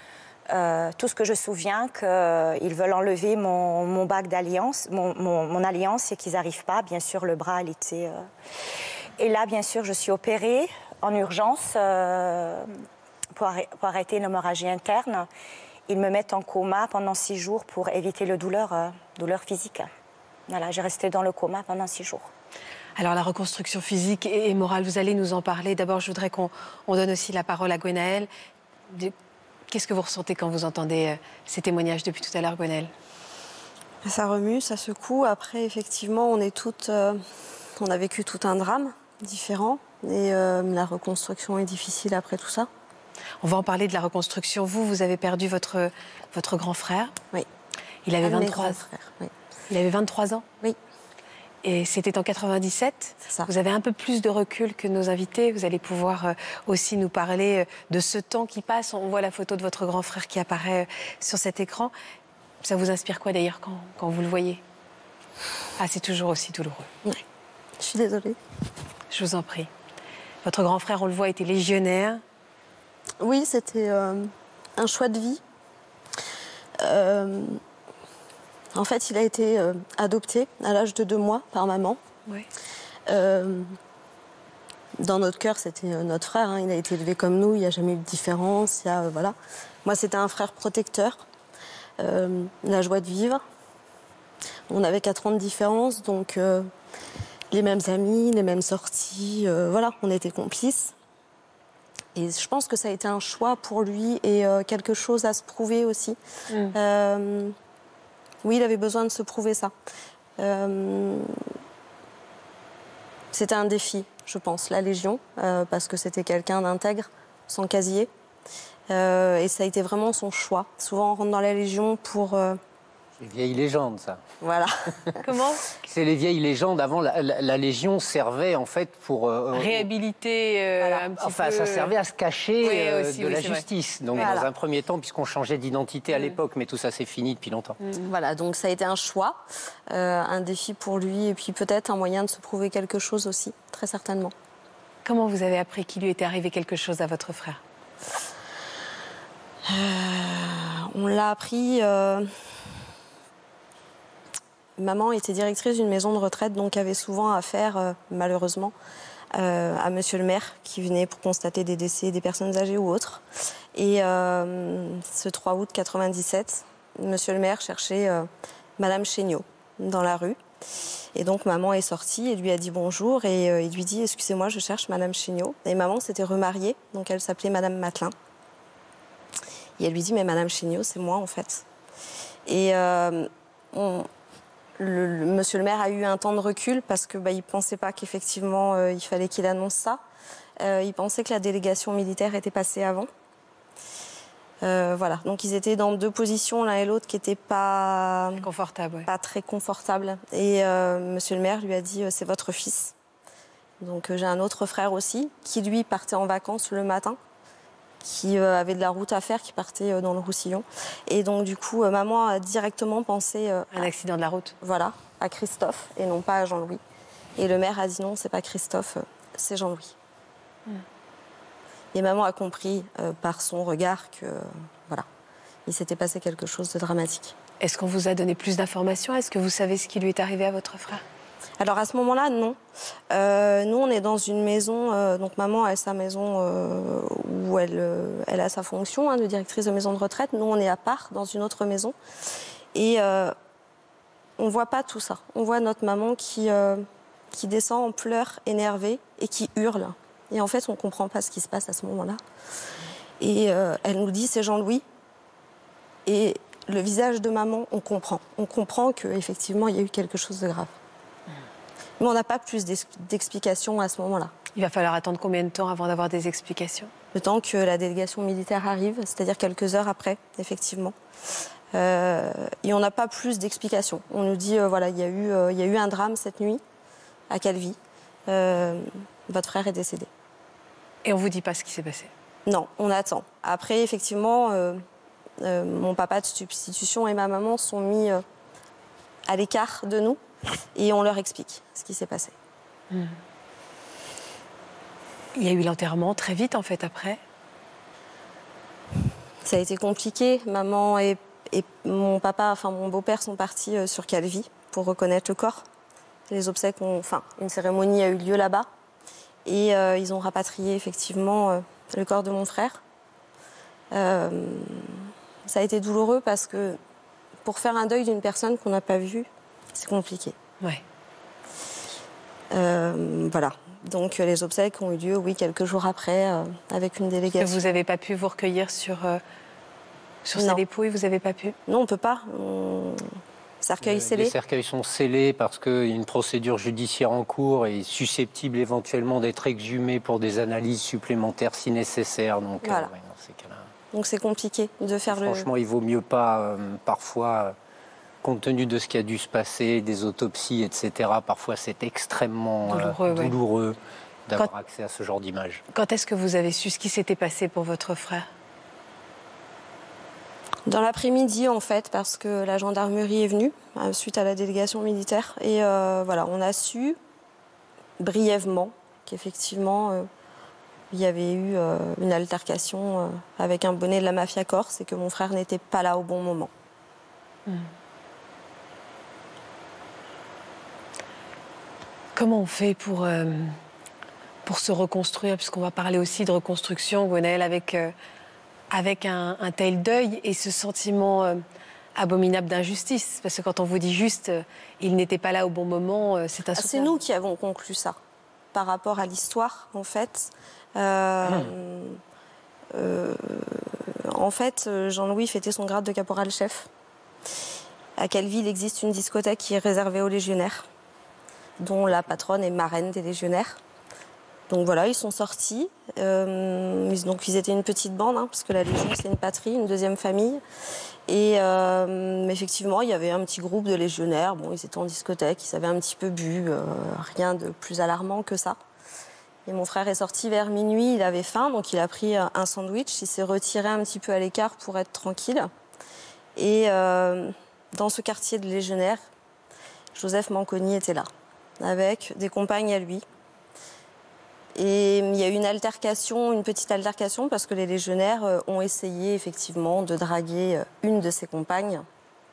Euh, tout ce que je me souviens, qu'ils euh, veulent enlever mon, mon bac d'alliance, mon, mon, mon alliance, et qu'ils n'arrivent pas. Bien sûr, le bras, il était... Euh... Et là, bien sûr, je suis opérée en urgence euh, pour, arrêter, pour arrêter une hémorragie interne. Ils me mettent en coma pendant six jours pour éviter le douleur, euh, douleur physique. Voilà, j'ai resté dans le coma pendant six jours. Alors, la reconstruction physique et morale, vous allez nous en parler. D'abord, je voudrais qu'on on donne aussi la parole à Gwenaëlle. De... Qu'est-ce que vous ressentez quand vous entendez euh, ces témoignages depuis tout à l'heure, Gwenaëlle? Ça remue, ça secoue. Après, effectivement, on est toutes... Euh, on a vécu tout un drame différent. Et euh, la reconstruction est difficile après tout ça. On va en parler de la reconstruction. Vous, vous avez perdu votre, votre grand frère. Oui. Il avait un vingt-trois ans. Oui. Il avait vingt-trois ans. Oui. Et c'était en quatre-vingt-dix-sept. C'est ça. Vous avez un peu plus de recul que nos invités. Vous allez pouvoir euh, aussi nous parler de ce temps qui passe. On voit la photo de votre grand frère qui apparaît euh, sur cet écran. Ça vous inspire quoi d'ailleurs quand, quand vous le voyez? Ah, c'est toujours aussi douloureux. Oui. Je suis désolée. Je vous en prie. Votre grand frère, on le voit, était légionnaire. Oui, c'était euh, un choix de vie. Euh... En fait, il a été euh, adopté à l'âge de deux mois par maman. Oui. Euh, dans notre cœur, c'était euh, notre frère. Hein. Il a été élevé comme nous. Il n'y a jamais eu de différence. Il y a, euh, voilà. Moi, c'était un frère protecteur. Euh, la joie de vivre. On avait quatre ans de différence, donc euh, les mêmes amis, les mêmes sorties. Euh, voilà, on était complices. Et je pense que ça a été un choix pour lui et euh, quelque chose à se prouver aussi. Mmh. Euh, Oui, il avait besoin de se prouver ça. Euh... C'était un défi, je pense, la Légion, euh, parce que c'était quelqu'un d'intègre, sans casier. Euh, et ça a été vraiment son choix. Souvent, on rentre dans la Légion pour, euh, Les vieilles légendes, ça. Voilà. Comment? C'est les vieilles légendes. Avant, la, la, la Légion servait en fait pour... Euh, réhabiliter euh, voilà. un petit enfin, peu... ça servait à se cacher oui, euh, aussi, de oui, la c'est justice. Donc, voilà. dans un premier temps, puisqu'on changeait d'identité à l'époque, mais tout ça, c'est fini depuis longtemps. Mmh. Voilà, donc ça a été un choix, euh, un défi pour lui, et puis peut-être un moyen de se prouver quelque chose aussi, très certainement. Comment vous avez appris qu'il lui était arrivé quelque chose à votre frère? euh, On l'a appris... Euh... Maman était directrice d'une maison de retraite, donc avait souvent affaire, euh, malheureusement, euh, à monsieur le maire qui venait pour constater des décès des personnes âgées ou autres. Et euh, ce trois août quatre-vingt-dix-sept, monsieur le maire cherchait euh, madame Chéniaud dans la rue. Et donc maman est sortie et lui a dit bonjour et euh, il lui dit « Excusez-moi, je cherche madame Chéniaud ». Et maman s'était remariée, donc elle s'appelait madame Matelin. Et elle lui dit « Mais madame Chéniaud, c'est moi en fait ». Et euh, on... Le, le, monsieur le maire a eu un temps de recul parce qu'il bah, ne pensait pas qu'effectivement euh, il fallait qu'il annonce ça. Euh, il pensait que la délégation militaire était passée avant. Euh, voilà, donc ils étaient dans deux positions l'un et l'autre qui n'étaient pas, Confortable, ouais. pas très confortables. Et euh, monsieur le maire lui a dit euh, c'est votre fils. Donc euh, j'ai un autre frère aussi qui lui partait en vacances le matin, qui euh, avait de la route à faire, qui partait euh, dans le Roussillon. Et donc, du coup, euh, maman a directement pensé... Euh, un accident de la route. Voilà, à Christophe et non pas à Jean-Louis. Et le maire a dit non, c'est pas Christophe, euh, c'est Jean-Louis. Mm. Et maman a compris euh, par son regard que, euh, voilà, il s'était passé quelque chose de dramatique. Est-ce qu'on vous a donné plus d'informations? Est-ce que vous savez ce qui lui est arrivé à votre frère? Alors à ce moment-là, non. Euh, nous, on est dans une maison, euh, donc maman a sa maison euh, où elle, euh, elle a sa fonction hein, de directrice de maison de retraite. Nous, on est à part, dans une autre maison. Et euh, on ne voit pas tout ça. On voit notre maman qui, euh, qui descend en pleurs, énervée, et qui hurle. Et en fait, on ne comprend pas ce qui se passe à ce moment-là. Et euh, elle nous dit, c'est Jean-Louis. Et le visage de maman, on comprend. On comprend qu'effectivement, il y a eu quelque chose de grave. Mais on n'a pas plus d'explications à ce moment-là. Il va falloir attendre combien de temps avant d'avoir des explications? Le temps que la délégation militaire arrive, c'est-à-dire quelques heures après, effectivement. Euh, et on n'a pas plus d'explications. On nous dit, euh, voilà, il y, euh, y a eu un drame cette nuit à Calvi. Euh, votre frère est décédé. Et on ne vous dit pas ce qui s'est passé? Non, on attend. Après, effectivement, euh, euh, mon papa de substitution et ma maman sont mis euh, à l'écart de nous. Et on leur explique ce qui s'est passé. Mmh. Il y a eu l'enterrement très vite, en fait, après. Ça a été compliqué. Maman et, et mon papa, enfin mon beau-père, sont partis euh, sur Calvi pour reconnaître le corps. Les obsèques ont, enfin, une cérémonie a eu lieu là-bas. Et euh, ils ont rapatrié, effectivement, euh, le corps de mon frère. Euh, ça a été douloureux parce que pour faire un deuil d'une personne qu'on n'a pas vue, c'est compliqué. Ouais. Euh, voilà. Donc les obsèques ont eu lieu, oui, quelques jours après, euh, avec une délégation. Que vous n'avez pas pu vous recueillir sur, euh, sur sa dépouille, vous n'avez pas pu? Non, on ne peut pas. On... Cercueil scellé. Les cercueils sont scellés parce qu'il y a une procédure judiciaire en cours et susceptible éventuellement d'être exhumé pour des analyses supplémentaires si nécessaire. Donc, voilà. euh, ouais, dans ces cas-là. Donc c'est compliqué de faire Franchement, le... Franchement, il vaut mieux pas, euh, parfois... Euh, compte tenu de ce qui a dû se passer, des autopsies, et cetera, parfois c'est extrêmement douloureux, euh, douloureux ouais. d'avoir Quand... accès à ce genre d'images. Quand est-ce que vous avez su ce qui s'était passé pour votre frère? Dans l'après-midi, en fait, parce que la gendarmerie est venue, euh, suite à la délégation militaire. Et euh, voilà, on a su, brièvement, qu'effectivement, euh, il y avait eu euh, une altercation euh, avec un bonnet de la mafia corse et que mon frère n'était pas là au bon moment. Mmh. Comment on fait pour, euh, pour se reconstruire? Puisqu'on va parler aussi de reconstruction, Gwenaëlle, avec, euh, avec un, un tel deuil et ce sentiment euh, abominable d'injustice. Parce que quand on vous dit juste, euh, il n'était pas là au bon moment, euh, c'est insoutenable. C'est nous qui avons conclu ça, par rapport à l'histoire, en fait. Euh, mmh. euh, en fait, Jean-Louis fêtait son grade de caporal-chef. À Calvi, il existe une discothèque qui est réservée aux légionnaires, dont la patronne est marraine des légionnaires. Donc voilà, ils sont sortis. Euh, donc ils étaient une petite bande, hein, parce que la Légion, c'est une patrie, une deuxième famille. Et euh, effectivement, il y avait un petit groupe de légionnaires. Bon, ils étaient en discothèque, ils avaient un petit peu bu, euh, rien de plus alarmant que ça. Et mon frère est sorti vers minuit, il avait faim, donc il a pris un sandwich. Il s'est retiré un petit peu à l'écart pour être tranquille. Et euh, dans ce quartier de légionnaires, Joseph Manconi était là, avec des compagnes à lui. Et il y a eu une altercation, une petite altercation, parce que les légionnaires ont essayé effectivement de draguer une de ses compagnes.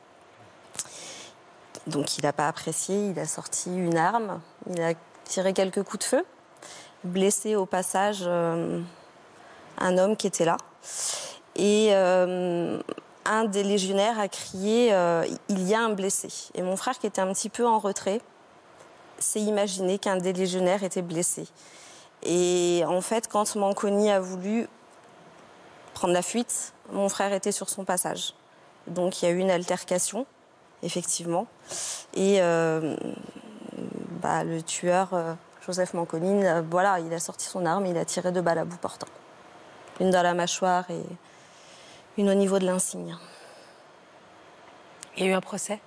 Donc il n'a pas apprécié, il a sorti une arme, il a tiré quelques coups de feu, blessé au passage euh, un homme qui était là. Et euh, un des légionnaires a crié euh, « il y a un blessé ». Et mon frère, qui était un petit peu en retrait, s'est imaginé qu'un des légionnaires était blessé. Et en fait, quand Manconi a voulu prendre la fuite, mon frère était sur son passage. Donc il y a eu une altercation, effectivement. Et euh, bah, le tueur, euh, Joseph Manconi, euh, voilà, il a sorti son arme, il a tiré deux balles à bout portant. Une dans la mâchoire et une au niveau de l'insigne. Il y a eu un procès?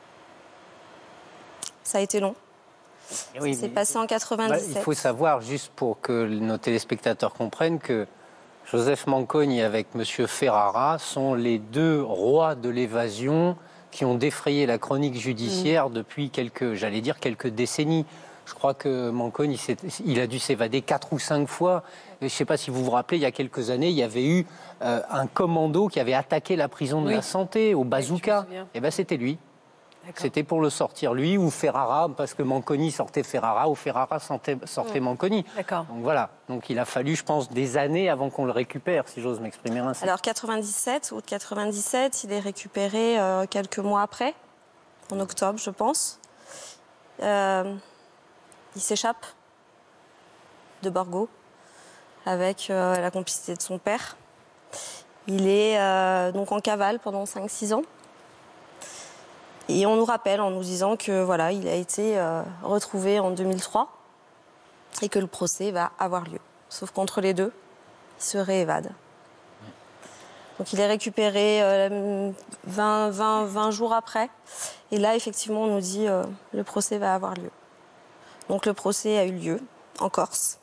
Ça a été long. Oui, c'est passé en quatre-vingt-dix-sept. Bah, il faut savoir, juste pour que nos téléspectateurs comprennent, que Joseph Manconi avec M. Ferrara sont les deux rois de l'évasion qui ont défrayé la chronique judiciaire mmh. depuis quelques, j'allais dire, quelques décennies. Je crois que Manconi, il a dû s'évader quatre ou cinq fois. Je ne sais pas si vous vous rappelez, il y a quelques années, il y avait eu euh, un commando qui avait attaqué la prison de oui. la Santé au bazooka. Oui, et ben c'était lui. C'était pour le sortir lui ou Ferrara, parce que Manconi sortait Ferrara ou Ferrara sortait, sortait mmh. Manconi. D'accord. Donc voilà. Donc il a fallu, je pense, des années avant qu'on le récupère, si j'ose m'exprimer ainsi. Alors quatre-vingt-dix-sept, août quatre-vingt-dix-sept, il est récupéré euh, quelques mois après, en octobre, je pense. Euh, il s'échappe de Borgo avec euh, la complicité de son père. Il est euh, donc en cavale pendant cinq six ans. Et on nous rappelle en nous disant que voilà, il a été euh, retrouvé en deux mille trois et que le procès va avoir lieu. Sauf qu'entre les deux, il se réévade. Donc il est récupéré euh, vingt, vingt, vingt jours après. Et là, effectivement, on nous dit euh, le procès va avoir lieu. Donc le procès a eu lieu en Corse.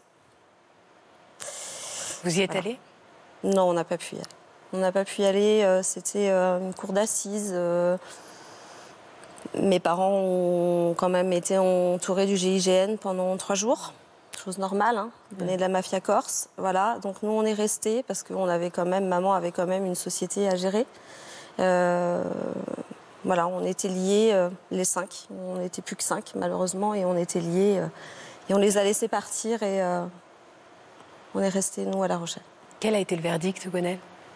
Vous y êtes voilà. allé? Non, on n'a pas pu y aller. On n'a pas pu y aller. Euh, c'était euh, une cour d'assises. Euh, Mes parents ont quand même été entourés du G I G N pendant trois jours, chose normale, hein. Ils venaient de la mafia corse, voilà. Donc nous on est restés parce que on avait quand même, maman avait quand même une société à gérer. Euh, voilà, on était liés euh, les cinq, on n'était plus que cinq malheureusement et on était liés euh, et on les a laissés partir et euh, on est restés nous à La Rochelle. Quel a été le verdict, Gwenaëlle?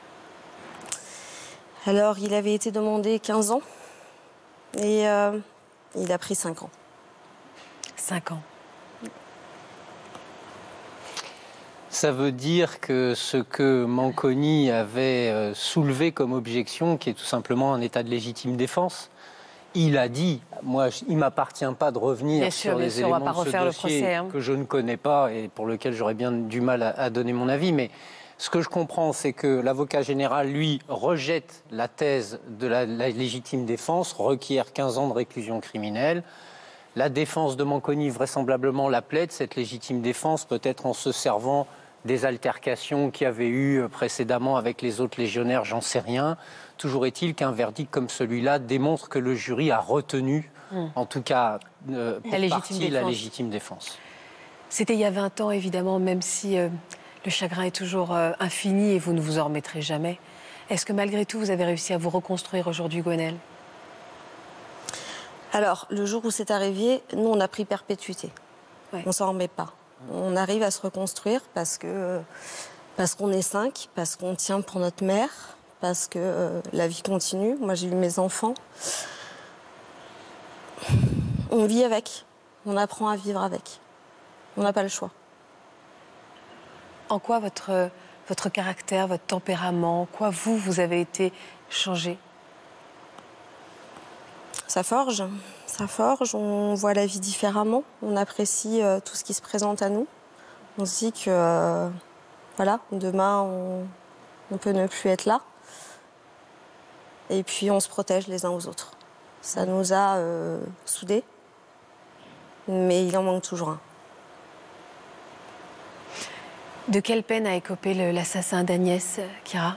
Alors il avait été demandé quinze ans. Et euh, il a pris cinq ans. cinq ans. Ça veut dire que ce que Manconi avait soulevé comme objection, qui est tout simplement un état de légitime défense, il a dit, moi, il ne m'appartient pas de revenir bien sur sûr, les éléments de ce dossier le procès, hein. que je ne connais pas et pour lequel j'aurais bien du mal à, à donner mon avis, mais ce que je comprends, c'est que l'avocat général, lui, rejette la thèse de la, la légitime défense, requiert quinze ans de réclusion criminelle. La défense de Manconi, vraisemblablement, la plaide, cette légitime défense, peut-être en se servant des altercations qu'il y avait eu précédemment avec les autres légionnaires, j'en sais rien. Toujours est-il qu'un verdict comme celui-là démontre que le jury a retenu, mmh. en tout cas, euh, pour la partie, légitime la légitime défense. C'était il y a vingt ans, évidemment, même si... Euh... Le chagrin est toujours euh, infini et vous ne vous en remettrez jamais. Est-ce que malgré tout, vous avez réussi à vous reconstruire aujourd'hui, Gwenaëlle? Alors, le jour où c'est arrivé, nous, on a pris perpétuité. Ouais. On ne s'en remet pas. On arrive à se reconstruire parce que parce qu'on est cinq, parce qu'on tient pour notre mère, parce que euh, la vie continue. Moi, j'ai eu mes enfants. On vit avec. On apprend à vivre avec. On n'a pas le choix. En quoi votre, votre caractère, votre tempérament, quoi vous, vous avez été changé? Ça forge, ça forge, on voit la vie différemment, on apprécie euh, tout ce qui se présente à nous. On se dit que, euh, voilà, demain, on, on peut ne plus être là. Et puis on se protège les uns aux autres. Ça nous a euh, soudés, mais il en manque toujours un. De quelle peine a écopé le- l'assassin d'Agnès, Kira?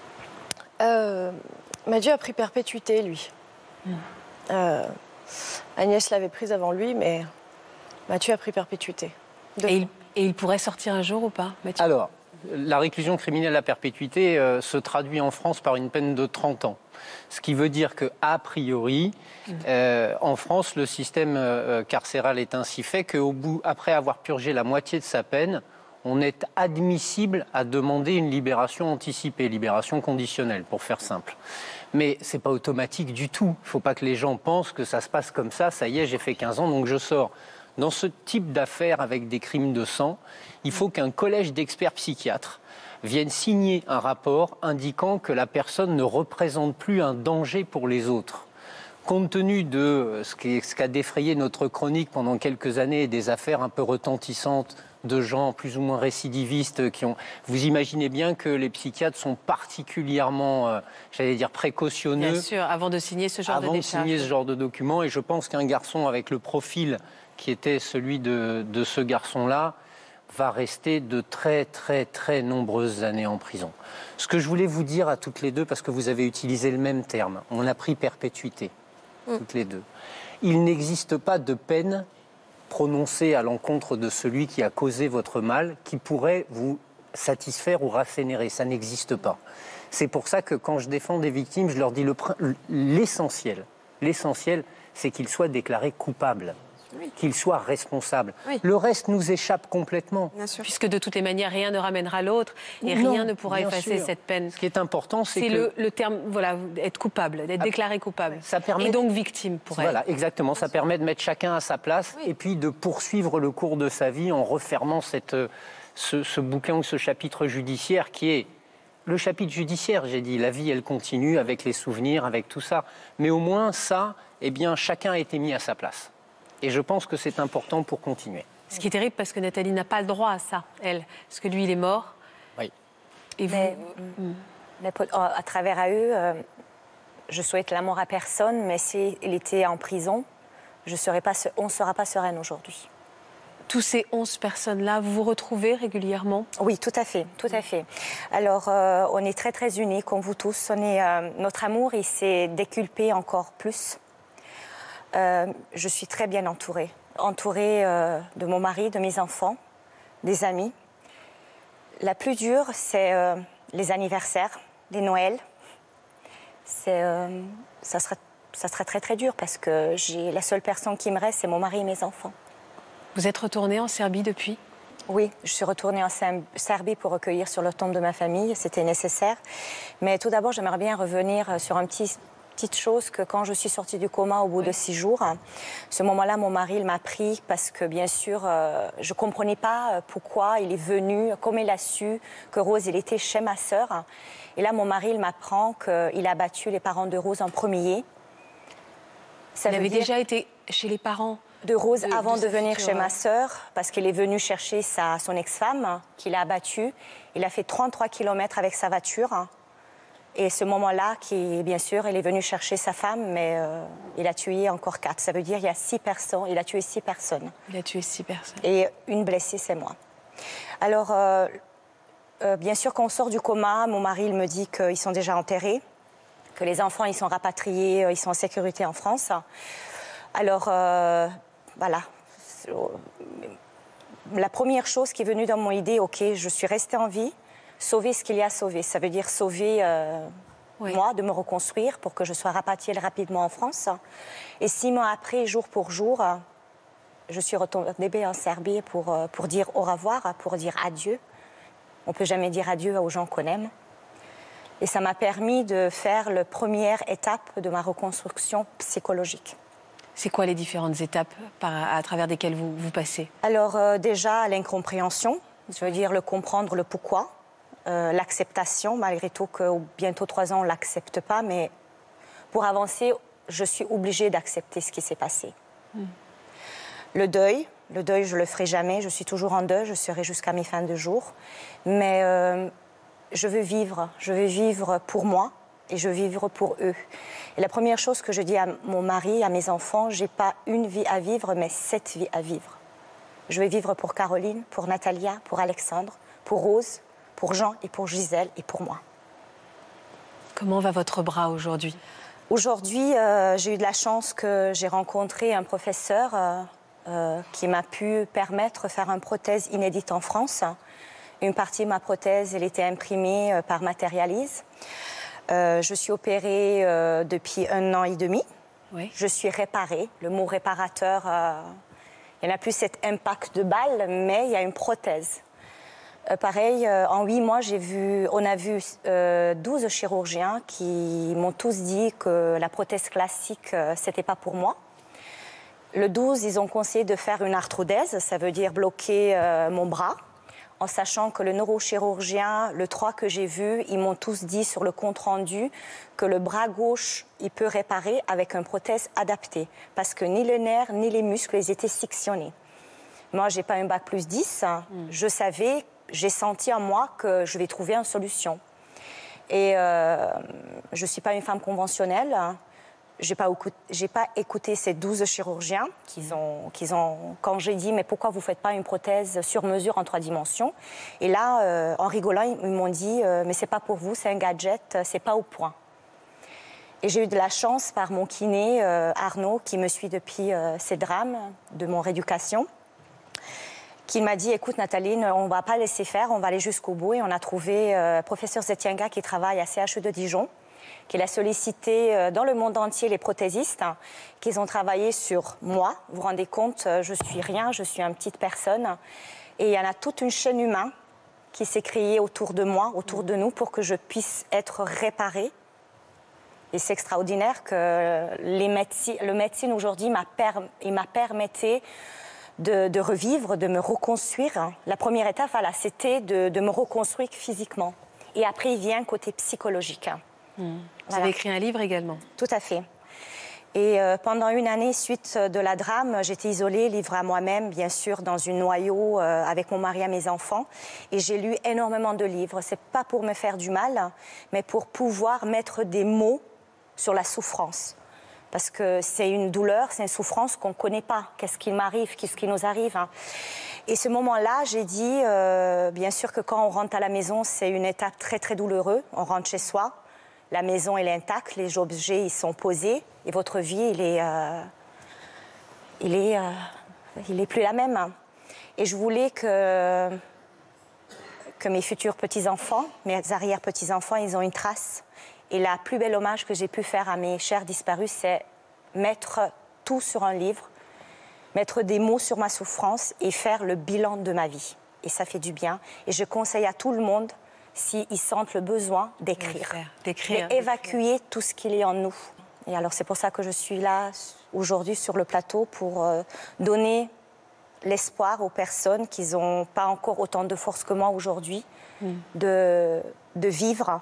Euh, Mathieu a pris perpétuité, lui. Mm. Euh, Agnès l'avait prise avant lui, mais Mathieu a pris perpétuité. Et il, et il pourrait sortir un jour ou pas, Mathieu? Alors, la réclusion criminelle à perpétuité euh, se traduit en France par une peine de trente ans. Ce qui veut dire qu'a priori, euh, en France, le système euh, carcéral est ainsi fait qu'au bout, après avoir purgé la moitié de sa peine, on est admissible à demander une libération anticipée, libération conditionnelle, pour faire simple. Mais ce n'est pas automatique du tout. Il ne faut pas que les gens pensent que ça se passe comme ça, ça y est, j'ai fait quinze ans, donc je sors. Dans ce type d'affaires avec des crimes de sang, il faut qu'un collège d'experts psychiatres vienne signer un rapport indiquant que la personne ne représente plus un danger pour les autres. Compte tenu de ce qu'a défrayé notre chronique pendant quelques années, des affaires un peu retentissantes de gens plus ou moins récidivistes qui ont... Vous imaginez bien que les psychiatres sont particulièrement, euh, j'allais dire, précautionneux. Bien sûr, avant de signer ce genre avant de de signer ce genre de document. Et je pense qu'un garçon avec le profil qui était celui de, de ce garçon-là va rester de très, très, très nombreuses années en prison. Ce que je voulais vous dire à toutes les deux, parce que vous avez utilisé le même terme, on a pris perpétuité, mmh. toutes les deux. Il n'existe pas de peine prononcée à l'encontre de celui qui a causé votre mal qui pourrait vous satisfaire ou rassénérer. Ça n'existe pas. C'est pour ça que quand je défends des victimes, je leur dis le, l'essentiel. L'essentiel, c'est qu'ils soient déclarés coupables. Oui. Qu'ils soient responsables. Oui. Le reste nous échappe complètement. Puisque de toutes les manières, rien ne ramènera l'autre et non, rien ne pourra effacer sûr. Cette peine. Ce qui est important, c'est, c'est que... le, le terme, voilà, être coupable, d'être ah, déclaré coupable. Ça permet... Et donc victime pour elle. Voilà, exactement. Ça permet de mettre chacun à sa place oui. et puis de poursuivre le cours de sa vie en refermant cette, ce, ce bouquin ou ce chapitre judiciaire qui est... Le chapitre judiciaire, j'ai dit, la vie, elle continue avec les souvenirs, avec tout ça. Mais au moins, ça, eh bien, chacun a été mis à sa place. Et je pense que c'est important pour continuer. Ce qui est terrible, parce que Nathalie n'a pas le droit à ça, elle. Parce que lui, il est mort. Oui. Et vous... mais, mais à travers A E, euh, je souhaite la mort à personne, mais s'il était en prison, je serais pas, on ne sera pas sereine aujourd'hui. Tous ces onze personnes-là, vous vous retrouvez régulièrement? Oui, tout à fait, tout à fait. Alors, euh, on est très, très unis, comme vous tous. On est, euh, notre amour, il s'est déculpé encore plus. Euh, je suis très bien entourée. Entourée euh, de mon mari, de mes enfants, des amis. La plus dure, c'est euh, les anniversaires, les Noëls. C'est, euh, ça, sera, ça sera très, très dur parce que j'ai, la seule personne qui me reste, c'est mon mari et mes enfants. Vous êtes retournée en Serbie depuis? Oui, je suis retournée en Serbie pour recueillir sur le tombe de ma famille. C'était nécessaire. Mais tout d'abord, j'aimerais bien revenir sur un petit... petite chose que quand je suis sortie du coma au bout oui. de six jours, ce moment-là, mon mari il m'a pris parce que bien sûr, euh, je ne comprenais pas pourquoi il est venu, comme il a su que Rose il était chez ma sœur. Et là, mon mari il m'apprend qu'il a battu les parents de Rose en premier. Ça il avait dire... déjà été chez les parents de Rose de, avant de, de venir future, chez ouais. ma sœur, parce qu'il est venu chercher sa, son ex-femme, qu'il a abattue. Il a fait trente-trois kilomètres avec sa voiture. Et ce moment-là, qui, bien sûr, il est venu chercher sa femme, mais euh, il a tué encore quatre. Ça veut dire qu'il y a six personnes. Il a tué six personnes. Il a tué six personnes. Et une blessée, c'est moi. Alors, euh, euh, bien sûr, quand on sort du coma, mon mari il me dit qu'ils sont déjà enterrés, que les enfants ils sont rapatriés, ils sont en sécurité en France. Alors, euh, voilà. La première chose qui est venue dans mon idée, ok, je suis restée en vie. Sauver ce qu'il y a à sauver. Ça veut dire sauver euh, oui. moi, de me reconstruire pour que je sois rapatriée rapidement en France. Et six mois après, jour pour jour, je suis retournée en Serbie pour, pour dire au revoir, pour dire adieu. On ne peut jamais dire adieu aux gens qu'on aime. Et ça m'a permis de faire la première étape de ma reconstruction psychologique. C'est quoi les différentes étapes par, à travers lesquelles vous, vous passez? Alors euh, déjà, l'incompréhension, je veux dire le comprendre, le pourquoi. Euh, l'acceptation, malgré tout que bientôt trois ans, on ne l'accepte pas, mais pour avancer, je suis obligée d'accepter ce qui s'est passé. Mm. Le deuil, le deuil, je ne le ferai jamais, je suis toujours en deuil, je serai jusqu'à mes fins de jours, mais euh, je veux vivre, je veux vivre pour moi, et je veux vivre pour eux. Et la première chose que je dis à mon mari, à mes enfants, j'ai pas une vie à vivre, mais sept vies à vivre. Je vais vivre pour Caroline, pour Natalia, pour Alexandre, pour Rose, pour Jean et pour Gisèle et pour moi. Comment va votre bras aujourd'hui? Aujourd'hui, euh, j'ai eu de la chance que j'ai rencontré un professeur euh, euh, qui m'a pu permettre de faire une prothèse inédite en France. Une partie de ma prothèse, elle était imprimée euh, par Matérialise. Euh, je suis opérée euh, depuis un an et demi. Oui. Je suis réparée. Le mot réparateur, euh, il n'y en a plus cet impact de balle, mais il y a une prothèse. Euh, pareil, euh, en huit mois, j'ai vu, on a vu euh, douze chirurgiens qui m'ont tous dit que la prothèse classique, euh, ce n'était pas pour moi. Le douze, ils ont conseillé de faire une arthrodèse, ça veut dire bloquer euh, mon bras, en sachant que le neurochirurgien, le trois que j'ai vu, ils m'ont tous dit sur le compte-rendu que le bras gauche, il peut réparer avec une prothèse adaptée, parce que ni le nerf, ni les muscles, ils étaient sectionnés. Moi, je n'ai pas un bac plus dix, hein. mm. Je savais, j'ai senti en moi que je vais trouver une solution. Et euh, je ne suis pas une femme conventionnelle, hein. Je n'ai pas, pas écouté ces douze chirurgiens qui ont, qui ont, quand j'ai dit « mais pourquoi vous ne faites pas une prothèse sur mesure en trois dimensions ?» Et là, euh, en rigolant, ils m'ont dit euh, « mais ce n'est pas pour vous, c'est un gadget, ce n'est pas au point ». Et j'ai eu de la chance par mon kiné, euh, Arnaud, qui me suit depuis euh, ces drames de mon rééducation, qui m'a dit « écoute Nathalie, on ne va pas laisser faire, on va aller jusqu'au bout ». Et on a trouvé euh, professeur Zetienga qui travaille à C H E de Dijon, qu'il a sollicité dans le monde entier les prothésistes, hein, qu'ils ont travaillé sur moi. Vous vous rendez compte, je suis rien, je suis une petite personne. Et il y en a toute une chaîne humaine qui s'est créée autour de moi, autour de nous, pour que je puisse être réparée. Et c'est extraordinaire que les médecins, le médecine aujourd'hui m'a permis de, de revivre, de me reconstruire. La première étape, voilà, c'était de, de me reconstruire physiquement. Et après, il vient côté psychologique. Mmh. Vous Voilà. avez écrit un livre également. Tout à fait. Et euh, pendant une année, suite de la drame, j'étais isolée, livrée à moi-même, bien sûr, dans une noyau euh, avec mon mari et mes enfants. Et j'ai lu énormément de livres. C'est pas pour me faire du mal, mais pour pouvoir mettre des mots sur la souffrance. Parce que c'est une douleur, c'est une souffrance qu'on ne connaît pas. Qu'est-ce qui m'arrive, qu'est-ce qui nous arrive, hein. Et ce moment-là, j'ai dit, euh, bien sûr que quand on rentre à la maison, c'est une étape très, très douloureuse. On rentre chez soi. La maison, elle est intacte, les objets, ils sont posés, et votre vie, il est, euh, il est, euh, il est plus la même. Et je voulais que, que mes futurs petits-enfants, mes arrière-petits-enfants, ils ont une trace. Et la plus belle hommage que j'ai pu faire à mes chers disparus, c'est mettre tout sur un livre, mettre des mots sur ma souffrance et faire le bilan de ma vie. Et ça fait du bien. Et je conseille à tout le monde, s'ils sentent le besoin d'écrire, d'écrire, d'évacuer tout ce qu'il y a en nous. Et alors c'est pour ça que je suis là aujourd'hui sur le plateau pour euh, donner l'espoir aux personnes qui n'ont pas encore autant de force que moi aujourd'hui, mm. de, de vivre.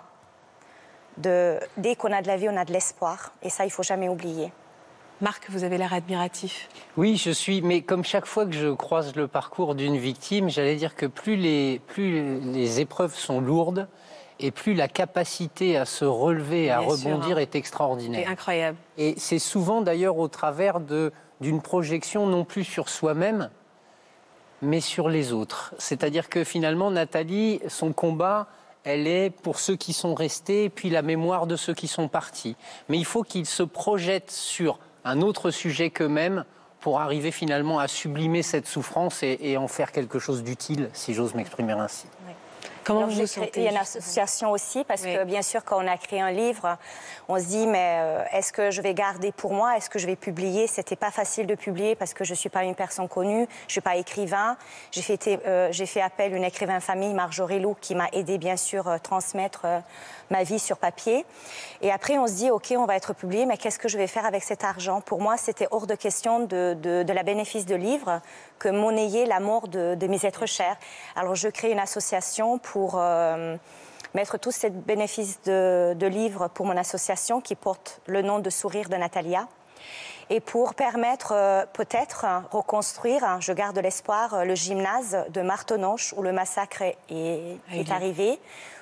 De, dès qu'on a de la vie, on a de l'espoir. Et ça, il ne faut jamais oublier. Marc, vous avez l'air admiratif. Oui, je suis, mais comme chaque fois que je croise le parcours d'une victime, j'allais dire que plus les, plus les épreuves sont lourdes et plus la capacité à se relever, à Bien rebondir sûr, hein. est extraordinaire. C'est incroyable. Et c'est souvent d'ailleurs au travers de, d'une projection non plus sur soi-même, mais sur les autres. C'est-à-dire que finalement, Nathalie, son combat, elle est pour ceux qui sont restés, puis la mémoire de ceux qui sont partis. Mais il faut qu'ils se projettent sur un autre sujet qu'eux-mêmes pour arriver finalement à sublimer cette souffrance et, et en faire quelque chose d'utile, si j'ose m'exprimer ainsi. Oui. Comment Alors, vous vous sentez? Il y a une association aussi, parce oui. que bien sûr, quand on a créé un livre, on se dit, mais euh, est-ce que je vais garder pour moi? Est-ce que je vais publier? C'était pas facile de publier parce que je suis pas une personne connue, je suis pas écrivain. J'ai fait, euh, j'ai fait appel à une écrivain famille, Marjorie Lou, qui m'a aidé bien sûr à transmettre euh, ma vie sur papier. Et après, on se dit, OK, on va être publié, mais qu'est-ce que je vais faire avec cet argent? Pour moi, c'était hors de question de, de, de la bénéfice de livre que monnayer la mort de, de mes êtres chers. Alors, je crée une association pour euh, mettre tous ces bénéfices de, de livres pour mon association qui porte le nom de Sourire de Natalia. Et pour permettre, euh, peut-être, reconstruire, je garde l'espoir, le gymnase de Martenoche où le massacre est, est arrivé,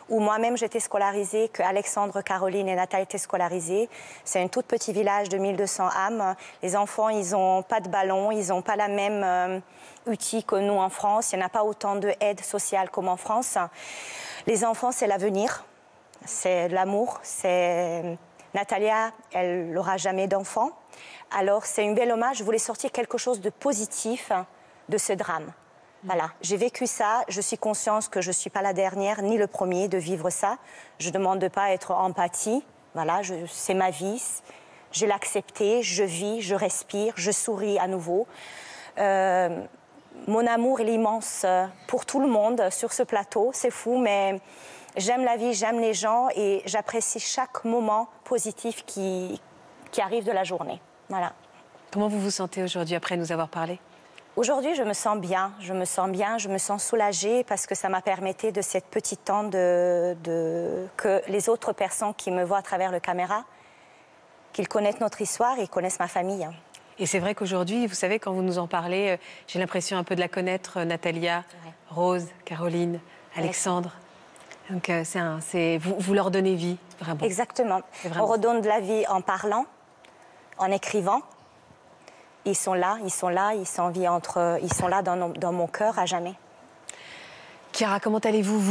où moi-même j'étais scolarisée, que Alexandre, Caroline et Nathalie étaient scolarisées. C'est un tout petit village de mille deux cents âmes. Les enfants, ils n'ont pas de ballon, ils n'ont pas la même euh, outil que nous en France. Il n'y en a pas autant d'aide sociale comme en France. Les enfants, c'est l'avenir, c'est l'amour. C'est... Natalia, elle n'aura jamais d'enfant. Alors, c'est un bel hommage. Je voulais sortir quelque chose de positif de ce drame. Voilà, j'ai vécu ça, je suis consciente que je ne suis pas la dernière, ni le premier de vivre ça. Je ne demande pas à être empathie, voilà, je, c'est ma vie, je l'ai accepté, je vis, je respire, je souris à nouveau. Euh, mon amour est immense pour tout le monde sur ce plateau, c'est fou, mais j'aime la vie, j'aime les gens et j'apprécie chaque moment positif qui, qui arrive de la journée. Voilà. Comment vous vous sentez aujourd'hui après nous avoir parlé ? Aujourd'hui, je me sens bien, je me sens bien, je me sens soulagée parce que ça m'a permis de cette petite temps de, de, que les autres personnes qui me voient à travers la caméra, qu'ils connaissent notre histoire et connaissent ma famille. Et c'est vrai qu'aujourd'hui, vous savez, quand vous nous en parlez, j'ai l'impression un peu de la connaître, Natalia, Rose, Caroline, Alexandre. Donc c'est un, c'est, vous, vous leur donnez vie, vraiment. Exactement. Vraiment... On redonne de la vie en parlant, en écrivant. Ils sont là, ils sont là, ils sont, vie entre, ils sont là dans, nos, dans mon cœur à jamais. Chiara, comment allez-vous, vous ?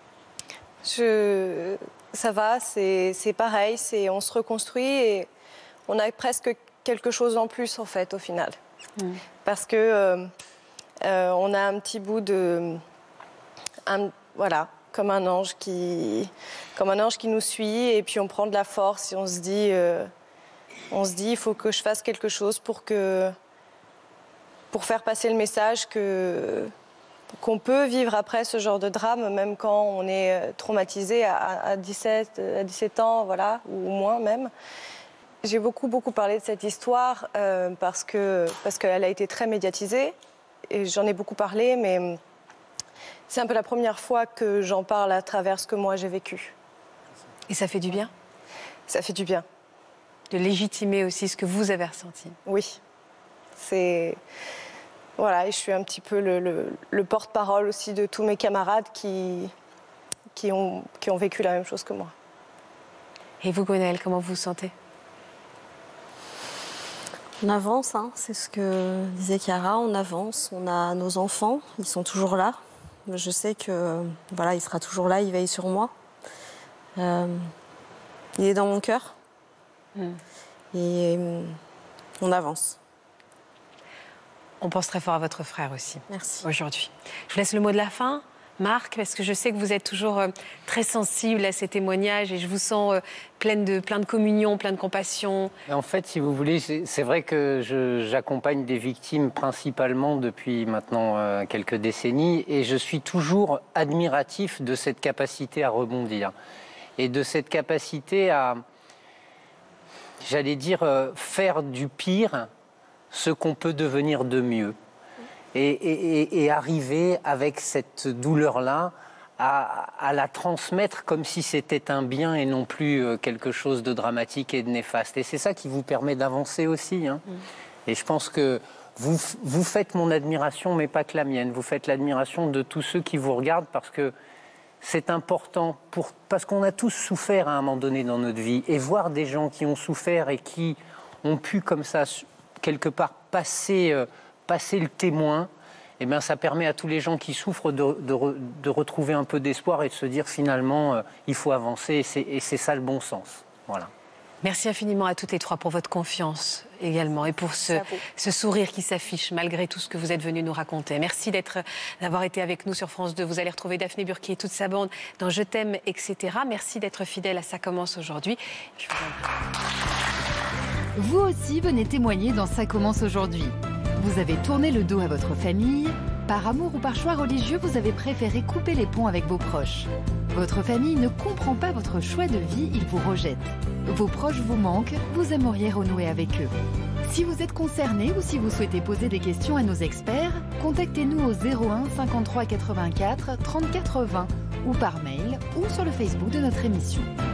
Je... Ça va, c'est, c'est pareil, c'est, on se reconstruit et on a presque quelque chose en plus, en fait, au final. Mmh. Parce que euh, euh, on a un petit bout de... Un, voilà, comme un ange qui, comme un ange qui nous suit et puis on prend de la force et on se dit... Euh, On se dit, il faut que je fasse quelque chose pour, que, pour faire passer le message que, qu'on peut vivre après ce genre de drame, même quand on est traumatisé à, à, dix-sept, à dix-sept ans, voilà, ou moins même. J'ai beaucoup, beaucoup parlé de cette histoire euh, parce, que, parce qu'elle a été très médiatisée. Et j'en ai beaucoup parlé, mais c'est un peu la première fois que j'en parle à travers ce que moi j'ai vécu. Et ça fait du bien ? Ça fait du bien. De légitimer aussi ce que vous avez ressenti. Oui, c'est... Voilà, et je suis un petit peu le, le, le porte-parole aussi de tous mes camarades qui, qui, ont, qui ont vécu la même chose que moi. Et vous, Gwenaëlle, comment vous vous sentez ? On avance, hein, c'est ce que disait Chiara, on avance, on a nos enfants, ils sont toujours là. Je sais que, voilà, il sera toujours là, il veille sur moi. Euh, il est dans mon cœur. Mmh. Et euh, on avance. On pense très fort à votre frère aussi. Merci. Aujourd'hui. Je vous laisse le mot de la fin, Marc, parce que je sais que vous êtes toujours euh, très sensible à ces témoignages et je vous sens euh, pleine de, plein de communion, plein de compassion. En fait, si vous voulez, c'est vrai que je, j'accompagne des victimes principalement depuis maintenant euh, quelques décennies et je suis toujours admiratif de cette capacité à rebondir et de cette capacité à... J'allais dire, euh, faire du pire ce qu'on peut devenir de mieux. Et, et, et arriver avec cette douleur-là à, à la transmettre comme si c'était un bien et non plus euh, quelque chose de dramatique et de néfaste. Et c'est ça qui vous permet d'avancer aussi. Hein. Mmh. Et je pense que vous, vous faites mon admiration, mais pas que la mienne. Vous faites l'admiration de tous ceux qui vous regardent parce que c'est important, pour, parce qu'on a tous souffert à un moment donné dans notre vie. Et voir des gens qui ont souffert et qui ont pu, comme ça, quelque part, passer, euh, passer le témoin, eh bien, ça permet à tous les gens qui souffrent de, de, de retrouver un peu d'espoir et de se dire, finalement, euh, il faut avancer. Et c'est, et c'est ça le bon sens. Voilà. Merci infiniment à toutes les trois pour votre confiance également et pour ce, ce sourire qui s'affiche malgré tout ce que vous êtes venus nous raconter. Merci d'être, d'avoir été avec nous sur France deux. Vous allez retrouver Daphné Burki et toute sa bande dans Je t'aime, et cetera. Merci d'être fidèle à Ça commence aujourd'hui. Je vous... vous aussi venez témoigner dans Ça commence aujourd'hui. Vous avez tourné le dos à votre famille. Par amour ou par choix religieux, vous avez préféré couper les ponts avec vos proches. Votre famille ne comprend pas votre choix de vie, ils vous rejettent. Vos proches vous manquent, vous aimeriez renouer avec eux. Si vous êtes concerné ou si vous souhaitez poser des questions à nos experts, contactez-nous au zéro un cinquante-trois quatre-vingt-quatre trente-quatre vingt ou par mail ou sur le Facebook de notre émission.